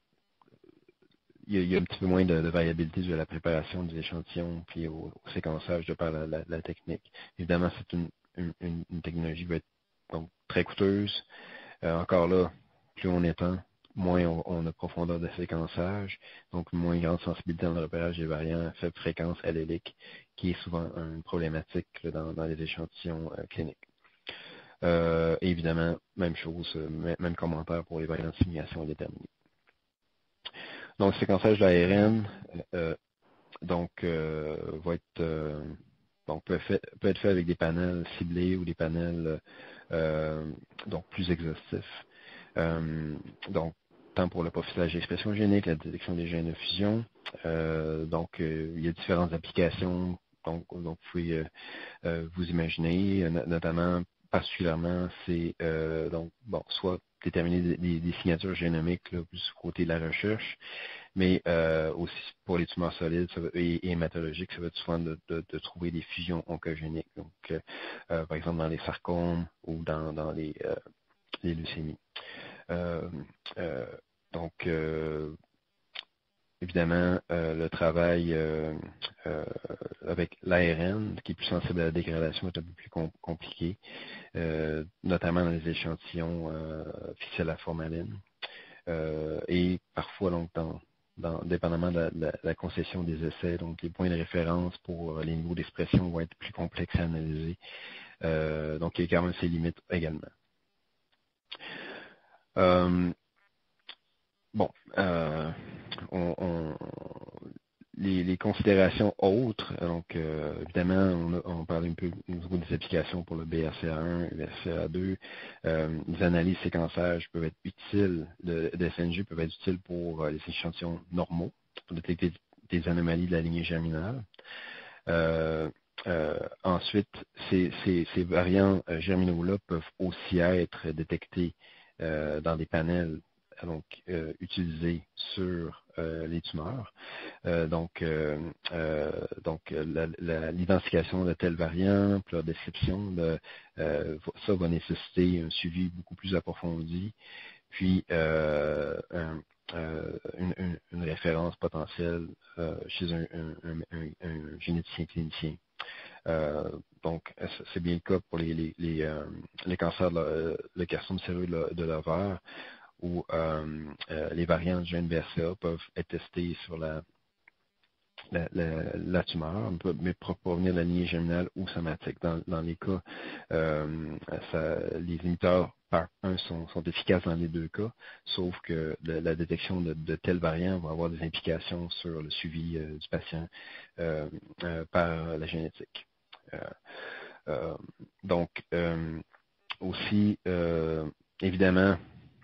il y, a, il y a un petit peu moins de, de variabilité due à la préparation des échantillons puis au, au séquençage de par la, la, la technique. Évidemment, c'est une, une, une, une technologie qui va être donc très coûteuse. Euh, encore là, plus on étend, moins on, on a de profondeur de séquençage, donc moins grande sensibilité dans le repérage des variants à faible fréquence allélique, qui est souvent une problématique là, dans, dans les échantillons euh, cliniques. Euh, et évidemment, même chose, euh, même, même commentaire pour les variants de simulation indéterminée. Donc, séquençage de l'A R N, euh, donc, euh, va être euh, donc peut, fait, peut être fait avec des panels ciblés ou des panels euh, donc plus exhaustifs. Euh, donc, tant pour le profilage d'expression génique, la détection des gènes de fusion. Euh, donc, euh, il y a différentes applications. Donc, donc vous pouvez euh, euh, vous imaginer, no- notamment, particulièrement, c'est euh, donc bon, soit déterminer des, des- des signatures génomiques là, plus du côté de la recherche, mais euh, aussi pour les tumeurs solides ça va- et, et hématologiques, ça va être souvent de, de- de trouver des fusions oncogéniques. Donc, euh, euh, par exemple, dans les sarcomes ou dans, dans les, euh, les leucémies. Euh, euh, donc, euh, évidemment, euh, le travail euh, euh, avec l'A R N, qui est plus sensible à la dégradation, est un peu plus com- compliqué, euh, notamment dans les échantillons euh, ficelles à formaline. Euh, et parfois, donc, dans, dans, dépendamment de la, de la- la concession des essais, donc les points de référence pour euh, les niveaux d'expression vont être plus complexes à analyser. Euh, donc, il y a quand même ses limites également. Euh, bon, euh, on, on- les, les considérations autres, donc euh, évidemment, on, a, on parle un peu au niveau des applications pour le B R C A un, le B R C A deux. Euh, les analyses séquençage peuvent être utiles, de, de S N G peuvent être utiles pour euh, les échantillons normaux, pour détecter des anomalies de la lignée germinale. Euh, euh, ensuite, ces, ces, ces variants euh, germinaux-là peuvent aussi être détectés euh, dans des panels donc euh, utilisés sur euh, les tumeurs. Euh, donc, euh, euh, donc la- la- l'identification de tels variants, puis leur description, de, euh, ça va nécessiter un suivi beaucoup plus approfondi, puis euh, un- euh, une, une- une référence potentielle euh, chez un, un- un- un- un généticien clinicien. Euh, donc, c'est bien le cas pour les, les, les, euh, les cancers, de la- le carcinome séreux de la- de l'ovaire, où euh, euh, les variants du gène B R C A peuvent être testés sur la, la, la, la tumeur, mais pour provenir de la lignée germinale ou somatique. Dans, dans les cas, euh, ça, les inhibiteurs par un sont, sont efficaces dans les deux cas, sauf que le- la détection de, de tels variants va avoir des implications sur le suivi euh, du patient euh, euh, par la génétique. Euh, euh, donc, euh, aussi, euh, évidemment,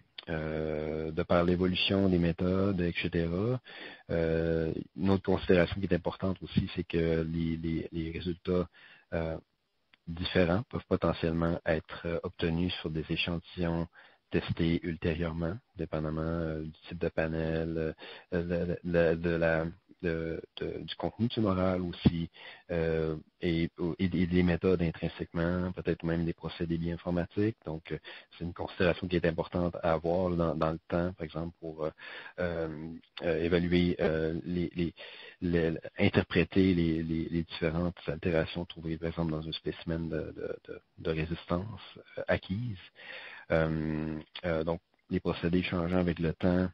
euh, de par l'évolution des méthodes, et cetera. Euh, une autre considération qui est importante aussi, c'est que les, les- les résultats euh, différents peuvent potentiellement être euh, obtenus sur des échantillons testés ultérieurement, dépendamment euh, du type de panel, euh, de, de- de la, de- de- du contenu tumoral aussi, euh, et, et des des méthodes intrinsèquement, peut-être même des procédés bioinformatiques. Donc, euh, c'est une considération qui est importante à avoir là, dans, dans le temps, par exemple, pour euh, euh, euh, évaluer euh, les, les, les- interpréter les, les- les différentes altérations trouvées, par exemple, dans un spécimen de, de- de- de résistance euh, acquise. Euh, euh, donc, les procédés changeant avec le temps.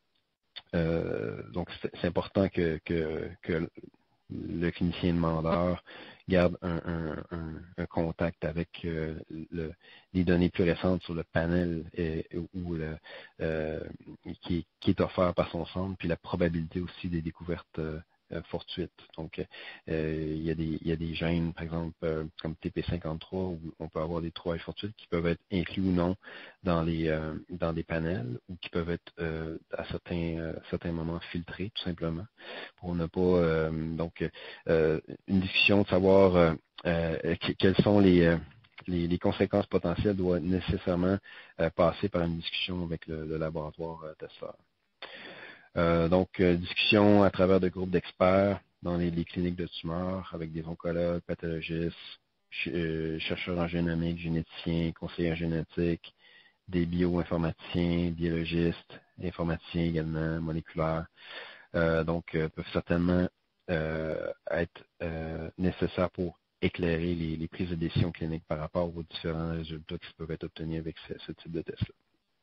Euh, donc, c'est c'est important que, que, que le clinicien demandeur garde un, un- un- un contact avec euh, le- les données plus récentes sur le panel et- ou le, euh, qui, est, qui est offert par son centre, puis la probabilité aussi des découvertes euh, euh, fortuites. Donc, euh, il, y a des, il y a des gènes, par exemple, euh, comme T P cinquante-trois, où on peut avoir des trouvailles fortuites qui peuvent être inclus ou non dans les euh, dans des panels ou qui peuvent être euh, à certains, euh, certains moments filtrés, tout simplement, pour ne pas euh, donc euh, une discussion de savoir euh, euh, que- quelles sont les, euh, les, les conséquences potentielles doit nécessairement euh, passer par une discussion avec le, le laboratoire euh, testeur. Euh, donc, euh, discussion à travers de groupes d'experts dans les, les cliniques de tumeurs avec des oncologues, pathologistes, ch- euh, chercheurs en génomique, généticiens, conseillers génétiques, des bioinformaticiens, biologistes, informaticiens également, moléculaires. Euh, donc, euh, peuvent certainement euh, être euh, nécessaires pour éclairer les, les prises de décision cliniques par rapport aux différents résultats qui peuvent être obtenus avec ce, ce type de test-là.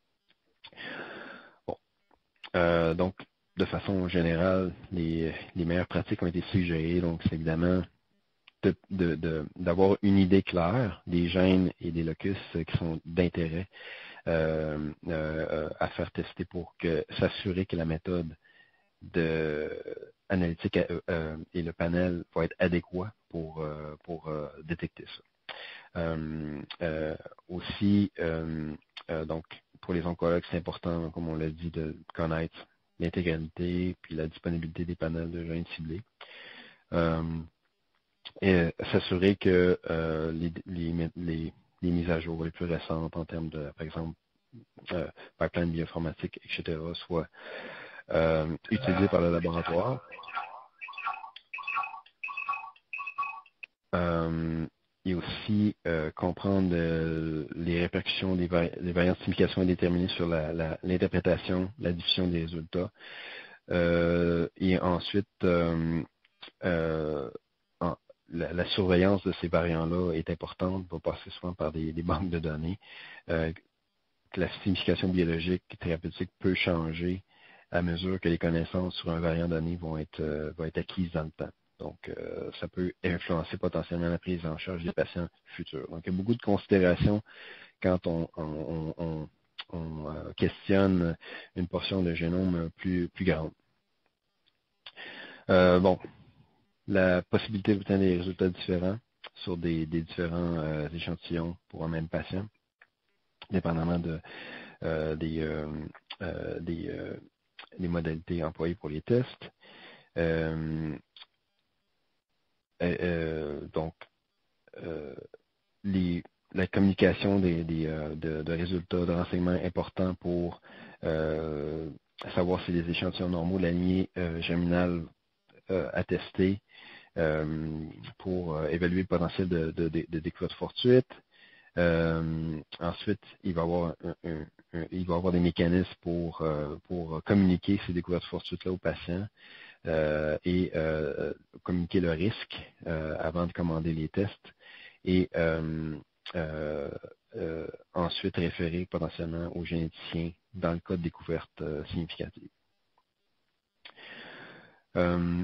Bon. Euh, donc, de façon générale, les, les meilleures pratiques ont été suggérées. Donc, c'est évidemment de- de- de- d'avoir une idée claire des gènes et des locus euh, qui sont d'intérêt euh, euh, à faire tester pour que s'assurer que la méthode de analytique euh, euh, et le panel va être adéquat pour, euh, pour euh, détecter ça. Euh, euh, aussi, euh, euh, donc, pour les oncologues, c'est important, comme on l'a dit, de connaître l'intégralité puis la disponibilité des panels de gènes ciblés. Euh, et s'assurer que euh, les, les, les, les mises à jour les plus récentes en termes de, par exemple, euh, pipeline bioinformatique, et cetera, soient euh, utilisées par le laboratoire. Euh, et aussi euh, comprendre euh, les répercussions des, vari des variantes de signification indéterminées sur l'interprétation, la, la, la diffusion des résultats. Euh, et ensuite, euh, euh, en, la, la surveillance de ces variants-là est importante, va passer souvent par des, des banques de données. Euh, que la signification biologique et thérapeutique peut changer à mesure que les connaissances sur un variant donné vont être, euh, vont être acquises dans le temps. Donc, euh, ça peut influencer potentiellement la prise en charge des patients futurs. Donc, il y a beaucoup de considérations quand on, on, on, on euh, questionne une portion de génome plus, plus grande. Euh, bon, la possibilité d'obtenir des résultats différents sur des, des différents euh, échantillons pour un même patient, dépendamment de, euh, des, euh, euh, des, euh, des modalités employées pour les tests. Euh, euh, donc, euh, les, la communication des, des, euh, de, de résultats, de renseignements importants pour euh, savoir si les échantillons normaux de la lignée euh, germinale euh, à tester euh, pour euh, évaluer le potentiel de, de, de, de découverte fortuite. Euh, ensuite, il va y avoir un, un, un, il va y avoir des mécanismes pour, euh, pour communiquer ces découvertes fortuites-là aux patients euh, et euh, communiquer le risque euh, avant de commander les tests et euh, euh, euh, ensuite référer potentiellement aux généticiens dans le cas de découverte euh, significative. Euh,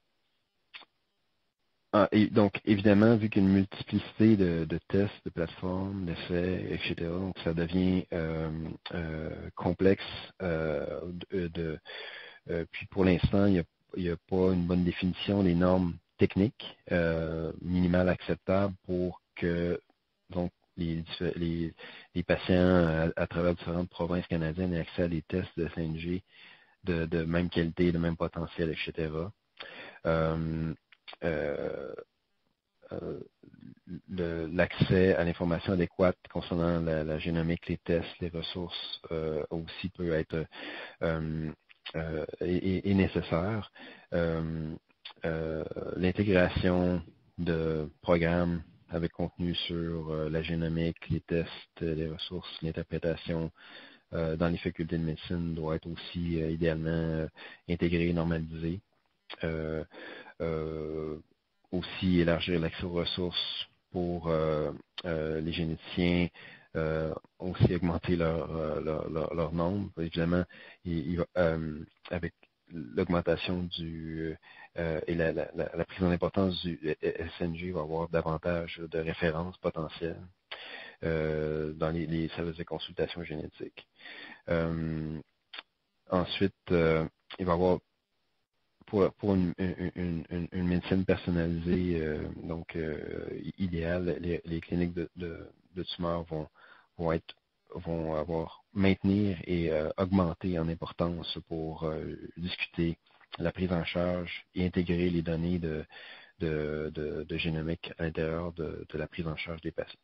Ah, et donc, évidemment, vu qu'il y a une multiplicité de, de tests, de plateformes, d'essais, et cetera, donc ça devient euh, euh, complexe. Euh, de, de- euh, puis pour l'instant, il n'y a, il y a pas une bonne définition des normes techniques euh, minimales acceptables pour que donc les, les, les patients à, à travers différentes provinces canadiennes aient accès à des tests de S N G de, de même qualité, de même potentiel, et cetera. Euh, euh, euh, le- l'accès à l'information adéquate concernant la, la génomique, les tests, les ressources euh, aussi peut être euh, euh, est, est nécessaire. Euh, euh, L'intégration de programmes avec contenu sur euh, la génomique, les tests, les ressources, l'interprétation euh, dans les facultés de médecine doit être aussi euh, idéalement euh, intégrée et normalisée. Euh, euh, aussi élargir l'accès aux ressources pour euh, euh, les généticiens, euh, aussi augmenter leur, euh, leur, leur, leur nombre. Évidemment, il, il va, euh, avec l'augmentation du euh, et la, la, la, la prise en importance du S N G, il va y avoir davantage de références potentielles euh, dans les, les services de consultation génétique. Euh, ensuite, euh, il va y avoir pour, pour une, une, une, une médecine personnalisée, euh, donc euh, idéale, les, les cliniques de, de, de tumeurs vont, vont être vont avoir maintenir et euh, augmenter en importance pour euh, discuter la prise en charge et intégrer les données de, de, de, de génomique à l'intérieur de, de la prise en charge des patients.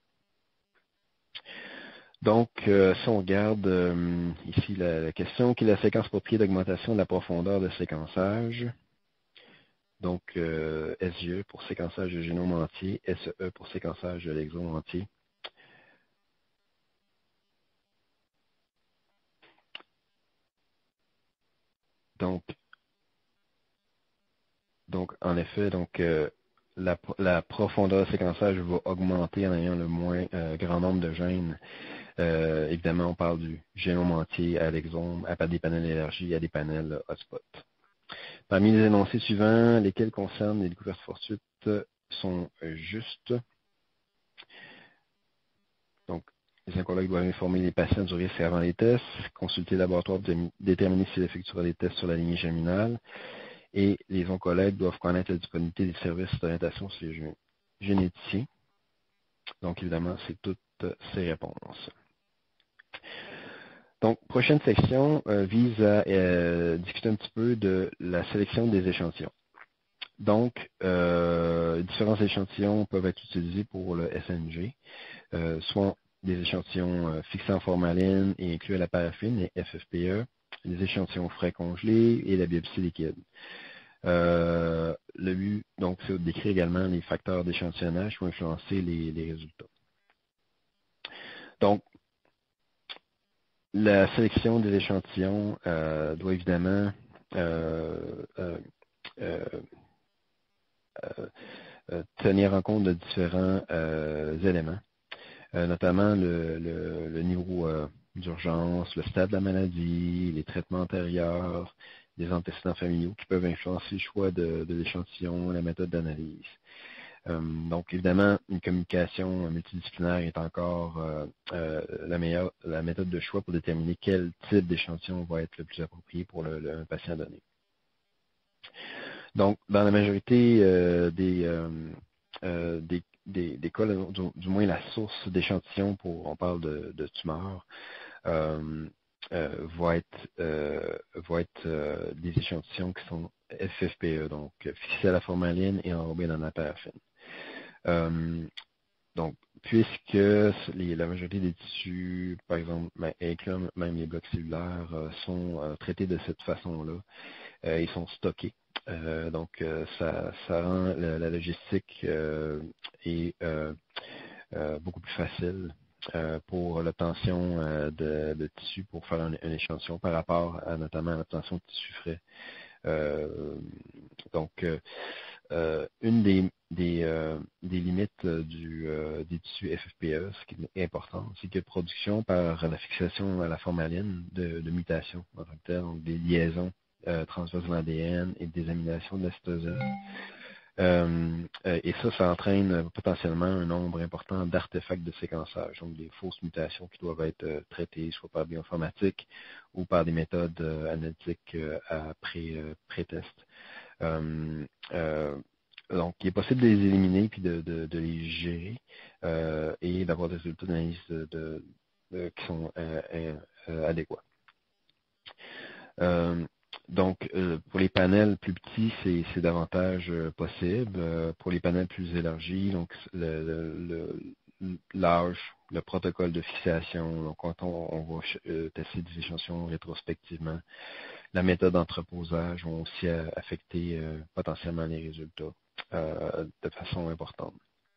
Donc, euh, si on regarde euh, ici la, la question, quelle est la séquence appropriée d'augmentation de la profondeur de séquençage? Donc, euh, S G E pour séquençage de génome entier, S E E pour séquençage de l'exome entier. Donc, donc en effet, donc euh, la, la profondeur de séquençage va augmenter en ayant le moins euh, grand nombre de gènes. Euh, évidemment, on parle du génome entier à l'exome, à des panels élargis, à des panels hotspot. Parmi les énoncés suivants, lesquels concernent les découvertes fortuites sont justes. Donc, les oncologues doivent informer les patients du risque avant les tests, consulter le laboratoire pour déterminer s'il effectuera des tests sur la lignée germinale et les oncologues doivent connaître la disponibilité des services d'orientation sur les généticiens. Donc, évidemment, c'est toutes ces réponses. Donc, prochaine section euh, vise à euh, discuter un petit peu de la sélection des échantillons. Donc, euh, différents échantillons peuvent être utilisés pour le S N G, euh, soit des échantillons euh, fixés en formaline et inclus à la paraffine, les F F P E, des échantillons frais congelés et la biopsie liquide. Euh, le but, donc, c'est de décrire également les facteurs d'échantillonnage qui vont influencer les, les résultats. Donc, la sélection des échantillons euh, doit évidemment euh, euh, euh, euh, euh, tenir en compte de différents euh, éléments, euh, notamment le, le, le niveau euh, d'urgence, le stade de la maladie, les traitements antérieurs, des antécédents familiaux qui peuvent influencer le choix de, de l'échantillon, la méthode d'analyse. Euh, donc, évidemment, une communication multidisciplinaire est encore euh, euh, la meilleure, la méthode de choix pour déterminer quel type d'échantillon va être le plus approprié pour le, le patient donné. Donc, dans la majorité euh, des, euh, euh, des, des, des cas, du, du moins la source d'échantillon, pour, on parle de, de tumeurs, euh, euh, va être, euh, va être euh, des échantillons qui sont F F P E, donc fixés à la formaline et enrobés dans la paraffine. Euh, donc, puisque les, la majorité des tissus, par exemple, ben, incluant même les blocs cellulaires, euh, sont euh, traités de cette façon-là, euh, ils sont stockés. Euh, donc, euh, ça, ça rend la, la logistique euh, et, euh, euh, beaucoup plus facile euh, pour l'obtention euh, de, de tissus pour faire un, un échantillon par rapport à notamment à l'obtention de tissus frais. Euh, donc, euh, euh, une des, des, euh, des limites euh, du, euh, des tissus F F P E, ce qui est important, c'est que production par la fixation à la formaline de, de mutations en tant que tel, donc des liaisons euh, transverses de l'A D N et des aminations de la cytosine. Euh, euh, et ça, ça entraîne potentiellement un nombre important d'artefacts de séquençage, donc des fausses mutations qui doivent être euh, traitées soit par bioinformatique ou par des méthodes euh, analytiques euh, à pré, euh, pré-test. Euh, euh, donc, il est possible de les éliminer puis de, de, de les gérer euh, et d'avoir des résultats d'analyse de, de, de, qui sont euh, euh, adéquats. Euh, donc, euh, pour les panels plus petits, c'est davantage euh, possible. Euh, pour les panels plus élargis, donc le, le, le, l'âge, le protocole de fixation, donc quand on, on va euh, tester des échantillons rétrospectivement, la méthode d'entreposage vont aussi euh, affecter euh, potentiellement les résultats euh, de façon importante.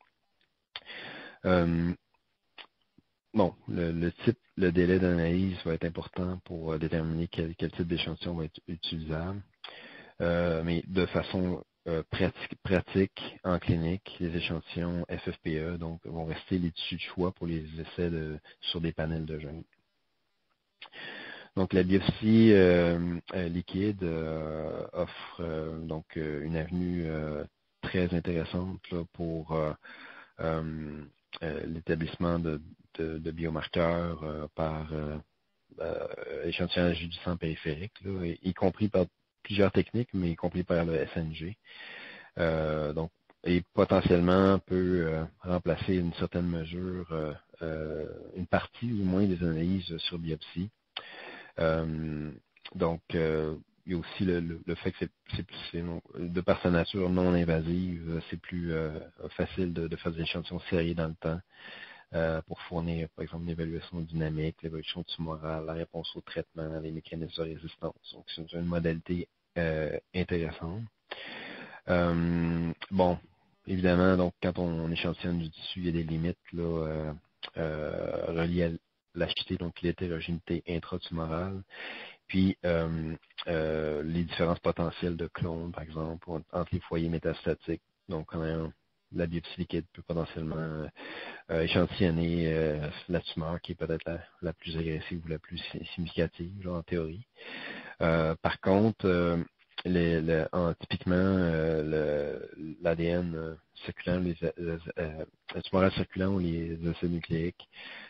Euh, Bon, le, le type, le délai d'analyse va être important pour euh, déterminer quel, quel type d'échantillon va être utilisable. Euh, mais de façon euh, pratique, pratique, en clinique, les échantillons F F P E donc, vont rester les tissus de choix pour les essais de, sur des panels de gènes. Donc, la biopsie euh, euh, liquide euh, offre euh, donc euh, une avenue euh, très intéressante là, pour euh, euh, euh, l'établissement de, de, de biomarqueurs euh, par euh, euh, échantillonnage du sang périphérique, là, y, y compris par plusieurs techniques, mais y compris par le S N G. Euh, donc, et potentiellement peut euh, remplacer une certaine mesure, euh, euh, une partie du moins des analyses sur biopsie. Euh, donc, euh, il y a aussi le, le, le fait que c'est de par sa nature non invasive, c'est plus euh, facile de, de faire des échantillons serrés dans le temps euh, pour fournir, par exemple, une évaluation dynamique, l'évaluation tumorale, la réponse au traitement, les mécanismes de résistance. Donc, c'est une modalité euh, intéressante. Euh, bon, évidemment, donc quand on échantillonne du tissu, il y a des limites là, euh, euh, reliées à l'H T, donc l'hétérogénéité intratumorale, puis euh, euh, les différences potentielles de clones, par exemple, entre les foyers métastatiques. Donc, on la biopsie liquide peut potentiellement euh, euh, échantillonner euh, la tumeur qui est peut-être la, la plus agressive ou la plus significative, genre, en théorie. Euh, par contre, euh, les, le, en, typiquement, euh, l'A D N euh, circulant, les, les, euh, le tumoral circulant ou les acides nucléiques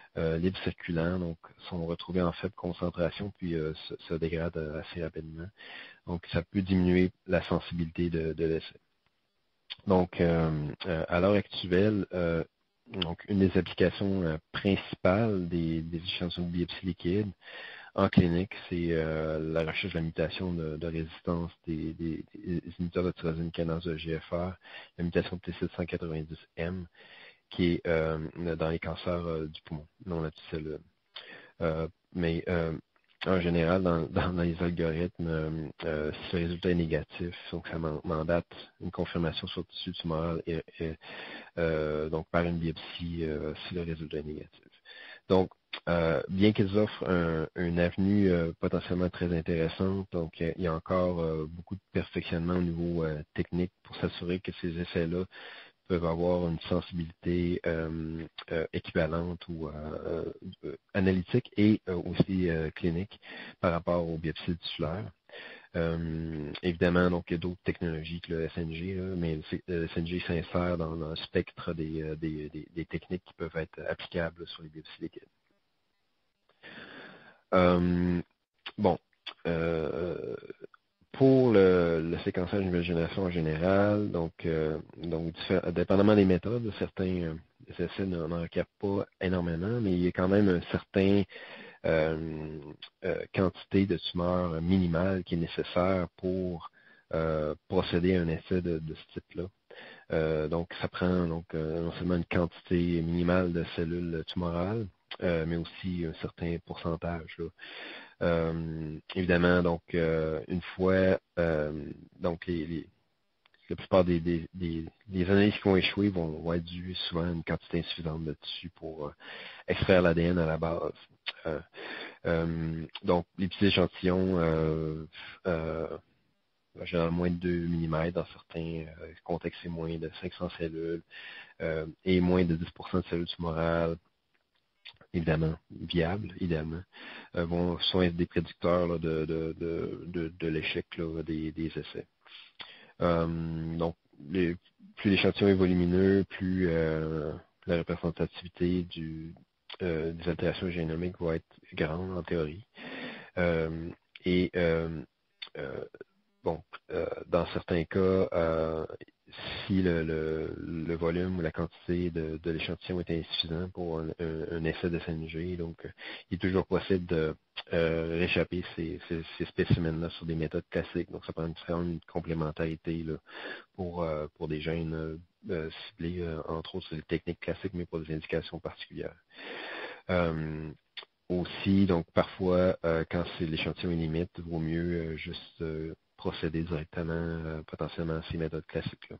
euh, libres circulants, donc sont retrouvés en faible concentration, puis euh, se, se dégradent assez rapidement. Donc, ça peut diminuer la sensibilité de, de l'essai. Donc, euh, euh, à l'heure actuelle, euh, donc une des applications euh, principales des, des échantillons de biopsie liquide en clinique, c'est euh, la recherche de la mutation de, de résistance des, des, des inhibiteurs de tyrosine kinase de G F R, la mutation de T six cent quatre-vingt-dix M, qui est euh, dans les cancers euh, du poumon, non laticellule. Euh, mais euh, en général, dans, dans, dans les algorithmes, euh, euh, si le résultat est négatif, donc ça mandate une confirmation sur le tissu tumoral et, et euh, donc par une biopsie euh, si le résultat est négatif. Donc, euh, bien qu'ils offrent un, une avenue euh, potentiellement très intéressante, donc il y a encore euh, beaucoup de perfectionnement au niveau euh, technique pour s'assurer que ces essais-là peuvent avoir une sensibilité euh, euh, équivalente ou euh, euh, analytique et euh, aussi euh, clinique par rapport aux biopsies tissulaires. Euh, évidemment, donc il y a d'autres technologies que le S N G, là, mais le S N G s'insère dans le spectre des, euh, des, des, des techniques qui peuvent être applicables sur les biopsies liquides. Euh, bon, euh, pour le, le séquençage de nouvelle génération en général, donc, euh, donc dépendamment des méthodes, certains euh, essais n'en requièrent pas énormément, mais il y a quand même un certain euh, euh, quantité de tumeurs minimale qui est nécessaire pour euh, procéder à un essai de, de ce type-là. Euh, donc, ça prend donc euh, non seulement une quantité minimale de cellules tumorales, euh, mais aussi un certain pourcentage. Là. Euh, évidemment, donc euh, une fois, euh, donc les, les, la plupart des, des, des, des analyses qui vont échouer vont, vont être dues souvent à une quantité insuffisante de tissu pour euh, extraire l'A D N à la base. Euh, euh, donc, les petits échantillons, euh, euh, généralement moins de deux millimètres dans certains euh, contextes, c'est moins de cinq cents cellules euh, et moins de dix pour cent de cellules tumorales, évidemment, viables, idéalement, euh, vont sont être des prédicteurs là, de, de, de, de, de l'échec là, des, des essais. Euh, donc, les, plus l'échantillon est volumineux, plus euh, la représentativité du, euh, des altérations génomiques va être grande en théorie. Euh, et euh, euh, bon, euh, dans certains cas, euh, si le, le, le volume ou la quantité de, de l'échantillon est insuffisant pour un, un, un essai de S N G, donc euh, il est toujours possible de euh, réchapper ces, ces, ces spécimens-là sur des méthodes classiques. Donc ça prend une, une complémentarité là, pour, euh, pour des gènes euh, ciblés, euh, entre autres sur des techniques classiques, mais pour des indications particulières. Euh, aussi, donc parfois, euh, quand c'est l'échantillon est limite, il vaut mieux euh, juste euh, procéder directement euh, potentiellement à ces méthodes classiques-là.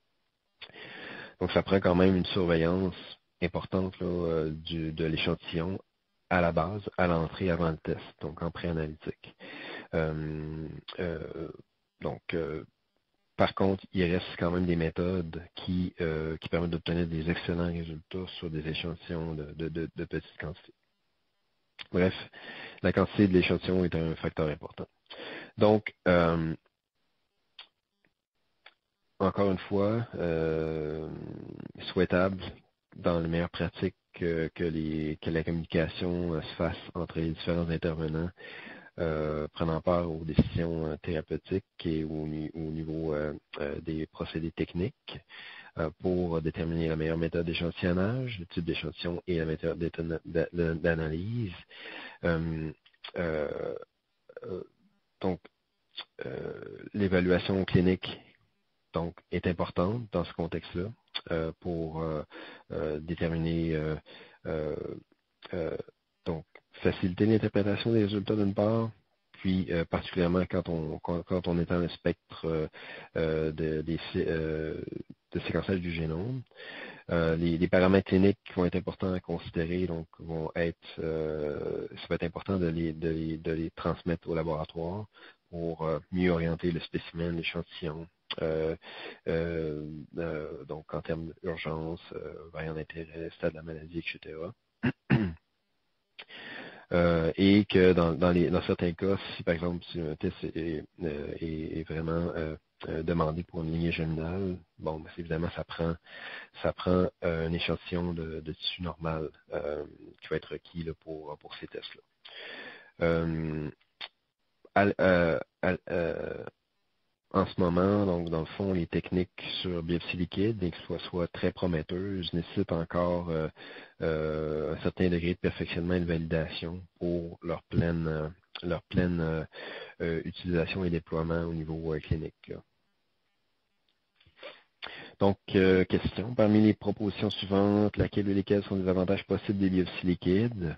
Donc, ça prend quand même une surveillance importante là, euh, du, de l'échantillon à la base, à l'entrée avant le test, donc en préanalytique. Euh, euh, donc, euh, par contre, il reste quand même des méthodes qui, euh, qui permettent d'obtenir des excellents résultats sur des échantillons de, de, de, de petites quantités. Bref, la quantité de l'échantillon est un facteur important. Donc, euh, encore une fois, euh, souhaitable dans les meilleures pratiques que, que, les, que la communication se fasse entre les différents intervenants, euh, prenant part aux décisions euh, thérapeutiques et au, au niveau euh, euh, des procédés techniques euh, pour déterminer la meilleure méthode d'échantillonnage, le type d'échantillon et la méthode d'analyse. Euh, euh, euh, donc, euh, l'évaluation clinique donc, est importante dans ce contexte-là euh, pour euh, euh, déterminer euh, euh, euh, donc faciliter l'interprétation des résultats d'une part, puis euh, particulièrement quand on quand, quand on est dans le spectre euh, euh, de, des, euh, de séquençage du génome. Euh, les, les paramètres cliniques qui vont être importants à considérer, donc vont être euh, ça va être important de les, de les, de les transmettre au laboratoire pour euh, mieux orienter le spécimen, l'échantillon. Euh, euh, euh, donc en termes d'urgence, euh, variant d'intérêt, stade de la maladie, et cetera. Euh, et que dans, dans, les, dans certains cas, si par exemple si un test est, est, est vraiment euh, euh, demandé pour une lignée germinale, bon, ben, évidemment, ça prend, ça prend euh, un échantillon de, de tissu normal euh, qui va être requis là, pour, pour ces tests-là. Euh, à, euh, à, euh, En ce moment, donc dans le fond, les techniques sur biopsie liquide, bien qu'elles soient, soient très prometteuses, nécessitent encore euh, euh, un certain degré de perfectionnement et de validation pour leur pleine, euh, leur pleine euh, euh, utilisation et déploiement au niveau euh, clinique. Là. Donc, euh, question. Parmi les propositions suivantes, laquelle ou lesquelles sont des avantages possibles des biopsies liquides?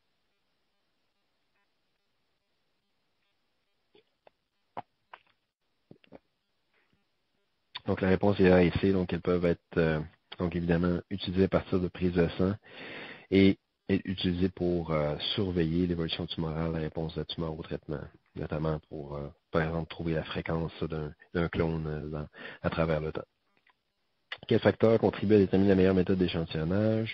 Donc, la réponse est A et C. Donc, elles peuvent être, euh, donc évidemment, utilisées à partir de prises de sang et est utilisé pour euh, surveiller l'évolution tumorale, la réponse de la tumeur au traitement, notamment pour, euh, par exemple, trouver la fréquence d'un d'un clone euh, dans- à travers le temps. Quel facteur contribue à déterminer la meilleure méthode d'échantillonnage?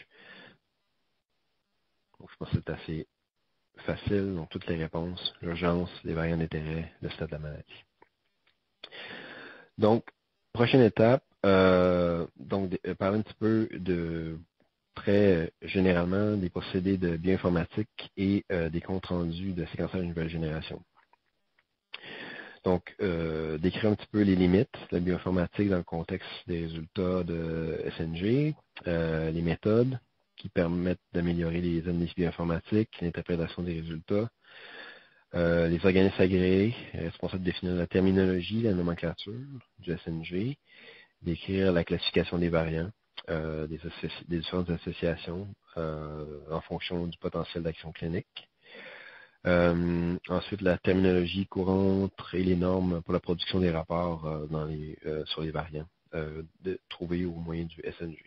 Donc, je pense que c'est assez facile, donc toutes les réponses, l'urgence, les variants d'intérêt, le stade de la maladie. Donc, prochaine étape, euh, donc de- euh, parler un petit peu de très euh, généralement des procédés de bioinformatique et euh, des comptes rendus de séquençage de nouvelle génération. Donc, euh, décrire un petit peu les limites de la bioinformatique dans le contexte des résultats de S N G, euh, les méthodes qui permettent d'améliorer les analyses bioinformatiques, l'interprétation des résultats, euh, les organismes agréés responsables de définir la terminologie, la nomenclature du S N G, décrire la classification des variants, euh, des, associ- des différentes associations euh, en fonction du potentiel d'action clinique. Euh, ensuite, la terminologie courante et les normes pour la production des rapports euh, dans les, euh, sur les variants euh, de, trouvés au moyen du S N G.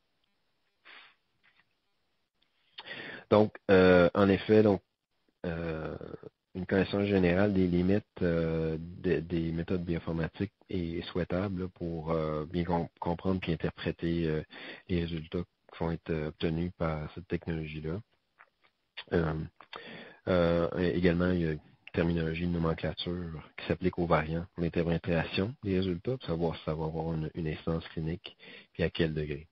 Donc, euh, en effet, donc, euh, une connaissance générale des limites euh, de- des méthodes bioinformatiques est souhaitable là, pour euh, bien com- comprendre et interpréter euh, les résultats qui vont être euh, obtenus par cette technologie-là. Euh, euh, également, il y a une terminologie de nomenclature qui s'applique aux variants pour l'interprétation des résultats, pour savoir si ça va avoir une, une instance clinique et à quel degré.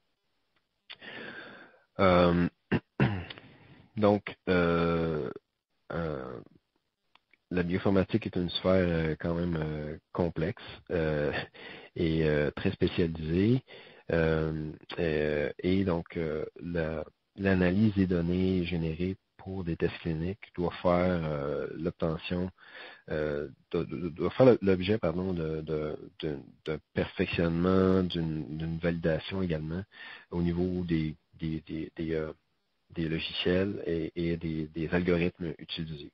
Euh, donc, euh, euh, la bioinformatique est une sphère euh, quand même euh, complexe euh, et euh, très spécialisée. Euh, euh, et donc, euh, la- l'analyse des données générées pour des tests cliniques doit faire euh, l'obtention, euh, doit, doit- doit faire l'objet pardon de, de, de, de perfectionnement, d'une d'une validation également au niveau des, des, des, des, euh, des logiciels et, et des, des algorithmes utilisés.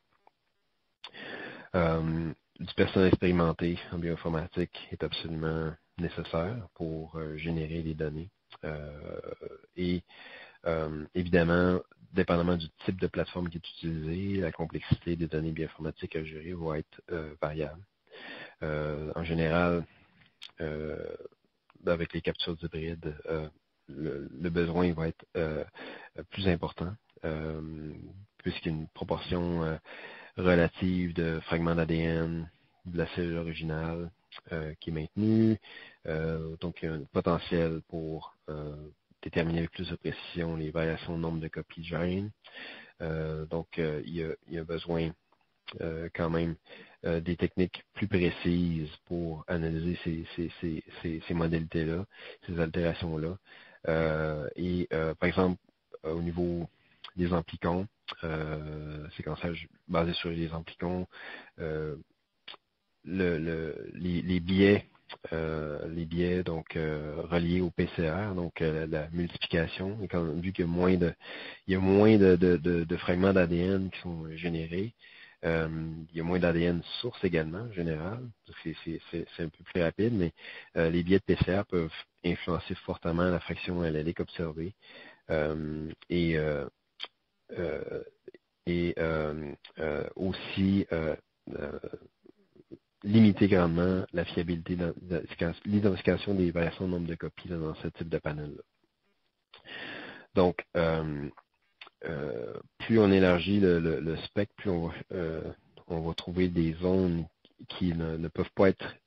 Euh, du personnel expérimenté en bioinformatique est absolument nécessaire pour euh, générer les données. Euh, et euh, évidemment, dépendamment du type de plateforme qui est utilisée, la complexité des données bioinformatiques à gérer va être euh, variable. Euh, en général, euh, avec les captures hybrides, euh, le, le besoin va être euh, plus important, euh, puisqu'il y a une proportion euh, relative de fragments d'A D N de la cellule originale euh, qui est maintenue. Euh, donc, il y a un potentiel pour euh, déterminer avec plus de précision les variations de nombre de copies de gènes. Euh, donc, euh, il, y a, il y a besoin euh, quand même euh, des techniques plus précises pour analyser ces, ces, ces, ces, ces modalités-là, ces altérations-là. Euh, et euh, par exemple, euh, au niveau des amplicons, euh, séquençage basé sur les amplicons, euh, le, le, les, les biais, euh, les biais donc euh, reliés au P C R, donc euh, la multiplication, et quand, vu qu'il y a moins de, il y a moins de, de, de, de fragments d'A D N qui sont générés, euh, il y a moins d'A D N source également en général, c'est c'est- c'est- c'est un peu plus rapide, mais euh, les biais de P C R peuvent influencer fortement la fraction allélique observée. Euh, et euh, euh, et euh, euh, aussi euh, euh, limiter grandement la fiabilité de l'identification des variations de nombre de copies là, dans ce type de panel-là. Donc, euh, euh, plus on élargit le, le, le spectre, plus on va, euh, on va trouver des zones qui ne, ne peuvent pas être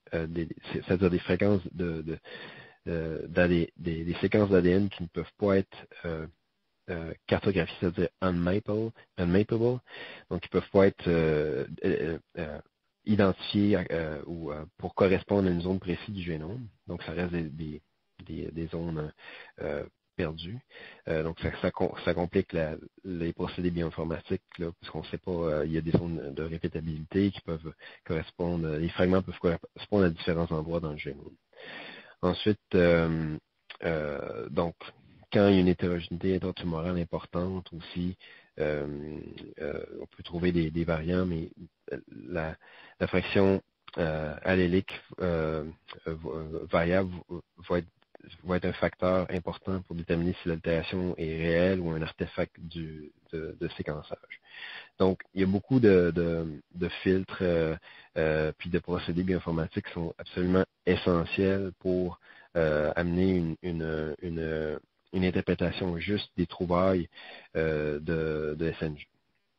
euh, des, c'est-à-dire des fréquences de, de euh, des, des, des séquences d'A D N qui ne peuvent pas être euh, euh, cartographiées, c'est-à-dire unmappable, unmappable, donc ils ne peuvent pas être euh, euh, euh, identifiés euh, ou euh, pour correspondre à une zone précise du génome. Donc ça reste des, des, des, des zones euh, perdues. Euh, donc ça, ça, ça complique la, les procédés bioinformatiques, là, parce qu'on ne sait pas, euh, il y a des zones de répétabilité qui peuvent correspondre, les fragments peuvent correspondre à différents endroits dans le génome. Ensuite, euh, euh, donc, quand il y a une hétérogénéité intratumorale importante aussi, euh, euh, on peut trouver des, des variants, mais la, la fraction euh, allélique euh, euh, variable va être, va être un facteur important pour déterminer si l'altération est réelle ou un artefact du, de, de séquençage. Donc, il y a beaucoup de, de, de filtres euh, euh, puis de procédés bioinformatiques qui sont absolument essentiels pour euh, amener une, une, une, une interprétation juste des trouvailles euh, de, de S N J.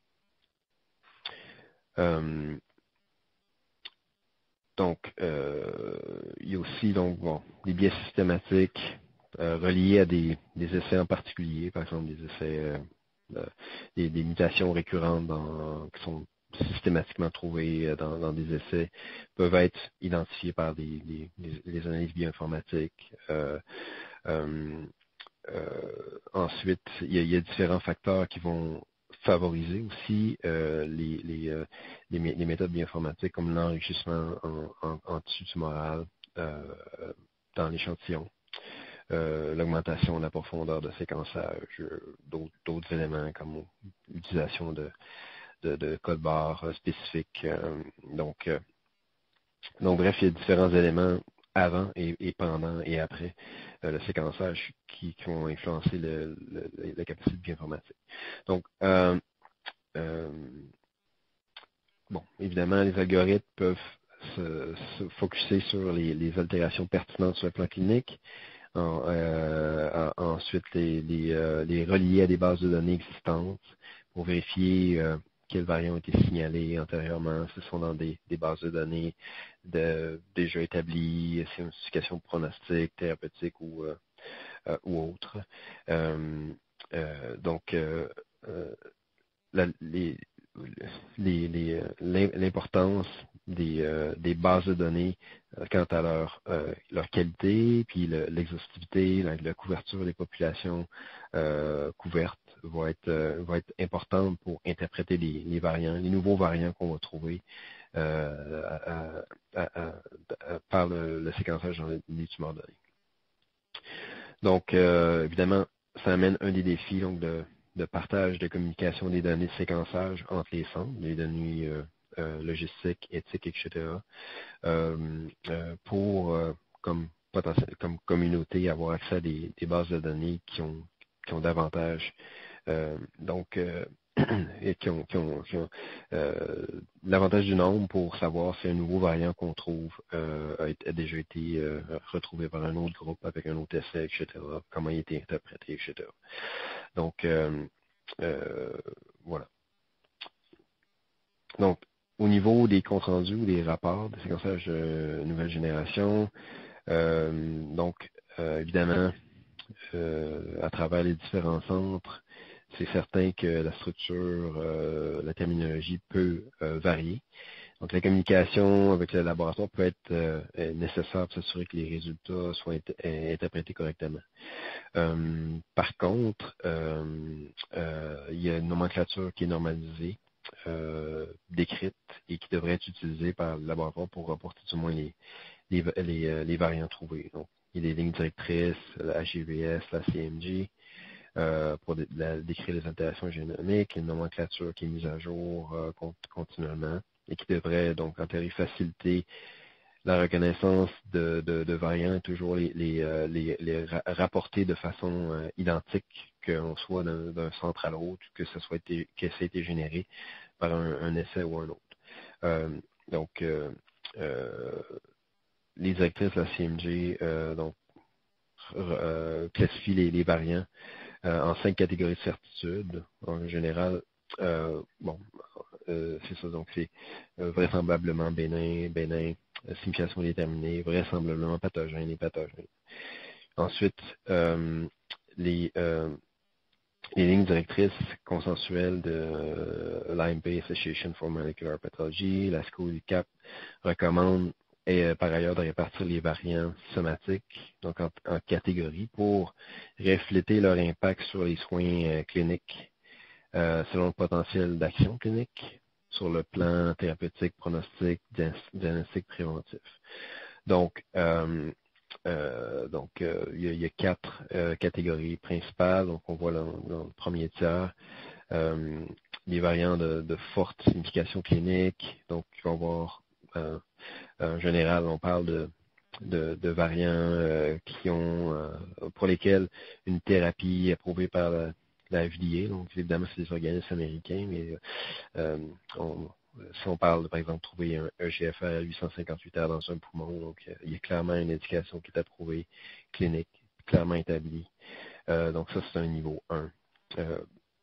Euh, donc, euh, il y a aussi donc bon, des biais systématiques euh, reliés à des, des essais en particulier, par exemple des essais euh, euh, des, des mutations récurrentes dans, qui sont systématiquement trouvées dans, dans des essais peuvent être identifiées par des, des, des, des analyses bioinformatiques. Euh, euh, euh, ensuite, il y, a, il y a différents facteurs qui vont favoriser aussi euh, les, les, euh, les, les méthodes bioinformatiques comme l'enrichissement en, en, en tissu tumoral euh, dans l'échantillon. Euh, l'augmentation de la profondeur de séquençage, euh, d'autres éléments comme l'utilisation de, de, de codes barres euh, spécifiques. Euh, donc, euh, donc, bref, il y a différents éléments avant et, et pendant et après euh, le séquençage qui, qui vont influencer le, le, la capacité bioinformatique. Donc, euh, euh, bon, évidemment, les algorithmes peuvent se, se focuser sur les, les altérations pertinentes sur le plan clinique. En, euh, en, ensuite, les, les, euh, les relier à des bases de données existantes pour vérifier euh, quels variants ont été signalés antérieurement, si ce sont dans des, des bases de données de, déjà établies, si c'est une justification de pronostic, thérapeutique ou, euh, euh, ou autre. Euh, euh, donc, euh, euh, la, les, les, les, l'importance des, euh, des bases de données euh, quant à leur, euh, leur qualité, puis le, l'exhaustivité, la, la couverture des populations euh, couvertes va être, euh, va être importante pour interpréter les, les variants, les nouveaux variants qu'on va trouver euh, à, à, à, à, par le, le séquençage dans les tumeurs données. Donc, euh, évidemment, ça amène un des défis donc, de, de partage de communication des données de séquençage entre les centres, les données euh, euh, logistiques, éthiques, et cetera, euh, euh, pour, euh, comme, comme communauté, avoir accès à des, des bases de données qui ont, qui ont davantage euh, donc, euh, et qui ont, qui ont, qui ont euh, l'avantage du nombre pour savoir si un nouveau variant qu'on trouve euh, a, été, a déjà été euh, retrouvé par un autre groupe avec un autre essai, et cetera, comment il a été interprété, et cetera. Donc, euh, euh, voilà. Donc, au niveau des comptes rendus ou des rapports de séquençage de nouvelle génération, euh, donc, euh, évidemment, euh, à travers les différents centres, c'est certain que la structure, euh, la terminologie peut euh, varier. Donc, la communication avec le laboratoire peut être euh, nécessaire pour s'assurer que les résultats soient int- interprétés correctement. Euh, par contre, euh, euh, il y a une nomenclature qui est normalisée, euh, décrite et qui devrait être utilisée par le laboratoire pour rapporter du moins les, les, les, les variants trouvés. Donc, il y a des lignes directrices, la H I V S, la C M G, euh, pour dé la, décrire les altérations génomiques, une nomenclature qui est mise à jour euh, continuellement et qui devrait donc en théorie faciliter la reconnaissance de, de, de variants et toujours les, les, euh, les, les ra rapporter de façon euh, identique, qu'on soit d'un centre à l'autre, que ce soit été, que ça ait été généré par un, un essai ou un autre. Euh, donc, euh, euh, les directrices de la C M G euh, donc, euh, classifient les, les variants euh, en cinq catégories de certitude. En général, euh, bon, euh, c'est ça, donc c'est euh, vraisemblablement bénin, bénin, signification déterminée, vraisemblablement pathogène et pathogène. Ensuite, euh, les, euh, les lignes directrices consensuelles de l'I M P Association for Molecular Pathology, la S C O I C A P recommande et euh, par ailleurs de répartir les variants somatiques donc en, en catégories pour refléter leur impact sur les soins euh, cliniques euh, selon le potentiel d'action clinique sur le plan thérapeutique, pronostic, diagnostic préventif. Donc, euh, euh, donc euh, il, y a, il y a quatre euh, catégories principales. Donc, on voit dans, dans le premier tiers euh, les variants de, de forte signification clinique. Donc, qui vont avoir euh, en général, on parle de, de, de variants euh, qui ont euh, pour lesquels une thérapie approuvée par la, la F D A. Donc, évidemment, c'est des organismes américains, mais euh, on, si on parle, par exemple, de trouver un E G F R à huit cent cinquante-huit heures dans un poumon, donc il y a clairement une indication qui est approuvée clinique, clairement établie. Euh, donc ça, c'est un niveau un. Euh,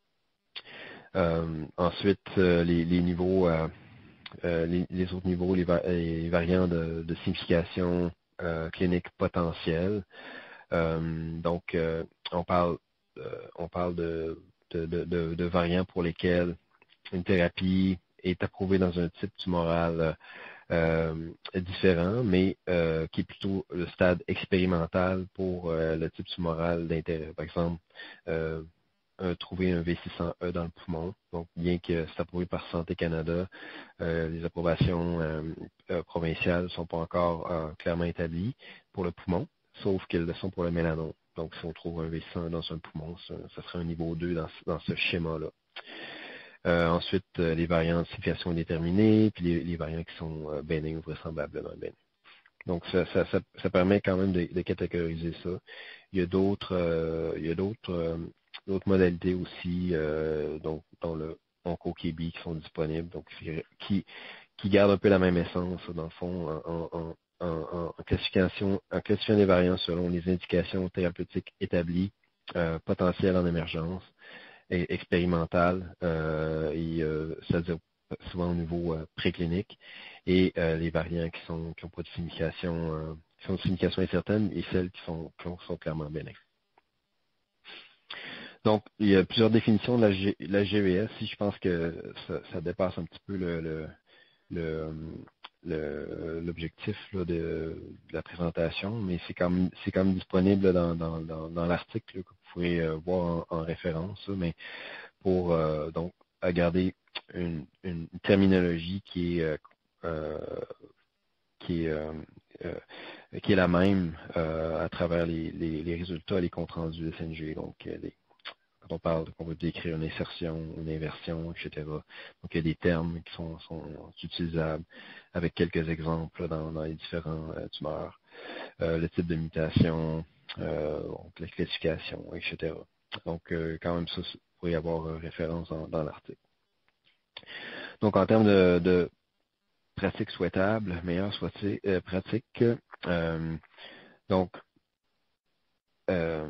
euh, ensuite, euh, les, les niveaux, euh, euh, les, les autres niveaux, les, va les variants de, de signification euh, clinique potentielle. Euh, donc, euh, on parle, euh, on parle de, de, de, de, de variants pour lesquels une thérapie est approuvée dans un type tumoral euh, différent, mais euh, qui est plutôt le stade expérimental pour euh, le type tumoral d'intérêt. Par exemple, euh, euh, trouver un V six cents E dans le poumon. Donc, bien que c'est approuvé par Santé Canada, euh, les approbations euh, euh, provinciales ne sont pas encore euh, clairement établies pour le poumon, sauf qu'elles le sont pour le mélanome. Donc, si on trouve un V six cents E dans un poumon, ça, ça serait un niveau deux dans, dans ce schéma-là. Euh, ensuite, euh, les variants de signification indéterminée, puis les, les variants qui sont euh, bénins ou vraisemblablement bénins. Donc, ça, ça, ça, ça permet quand même de, de catégoriser ça. Il y a d'autres euh, il y a d'autres euh, d'autres modalités aussi, euh, donc dans le OncoKB qui sont disponibles, donc qui, qui gardent un peu la même essence, dans le fond, en, en, en, en classification, en classifiant les variants selon les indications thérapeutiques établies, euh, potentielles en émergence, et expérimentales, euh, et euh, c'est-à-dire souvent au niveau euh, préclinique, et euh, les variants qui sont qui n'ont pas de signification, euh, qui sont de signification incertaine, et celles qui sont, qui sont clairement bénins. Donc, il y a plusieurs définitions de la, G, la G V S. Si je pense que ça, ça dépasse un petit peu le, le, le, le, l'objectif là, de, de la présentation, mais c'est quand même, c'est quand même disponible dans, dans, dans, dans l'article là, que vous pourrez euh, voir en, en référence. Là, mais pour euh, donc garder une, une terminologie qui est euh, euh, qui est euh, euh, qui est la même euh, à travers les, les, les résultats, les comptes rendus S N G. Donc, euh, les, quand on parle qu'on veut décrire une insertion, une inversion, et cetera. Donc, il y a des termes qui sont, sont utilisables avec quelques exemples là, dans, dans les différents euh, tumeurs. Euh, le type de mutation, euh, donc la classification, et cetera. Donc, euh, quand même, ça, vous pourrez y avoir euh, référence dans, dans l'article. Donc, en termes de, de pratiques souhaitables, meilleures souhaitées, euh, pratiques, euh, donc, euh,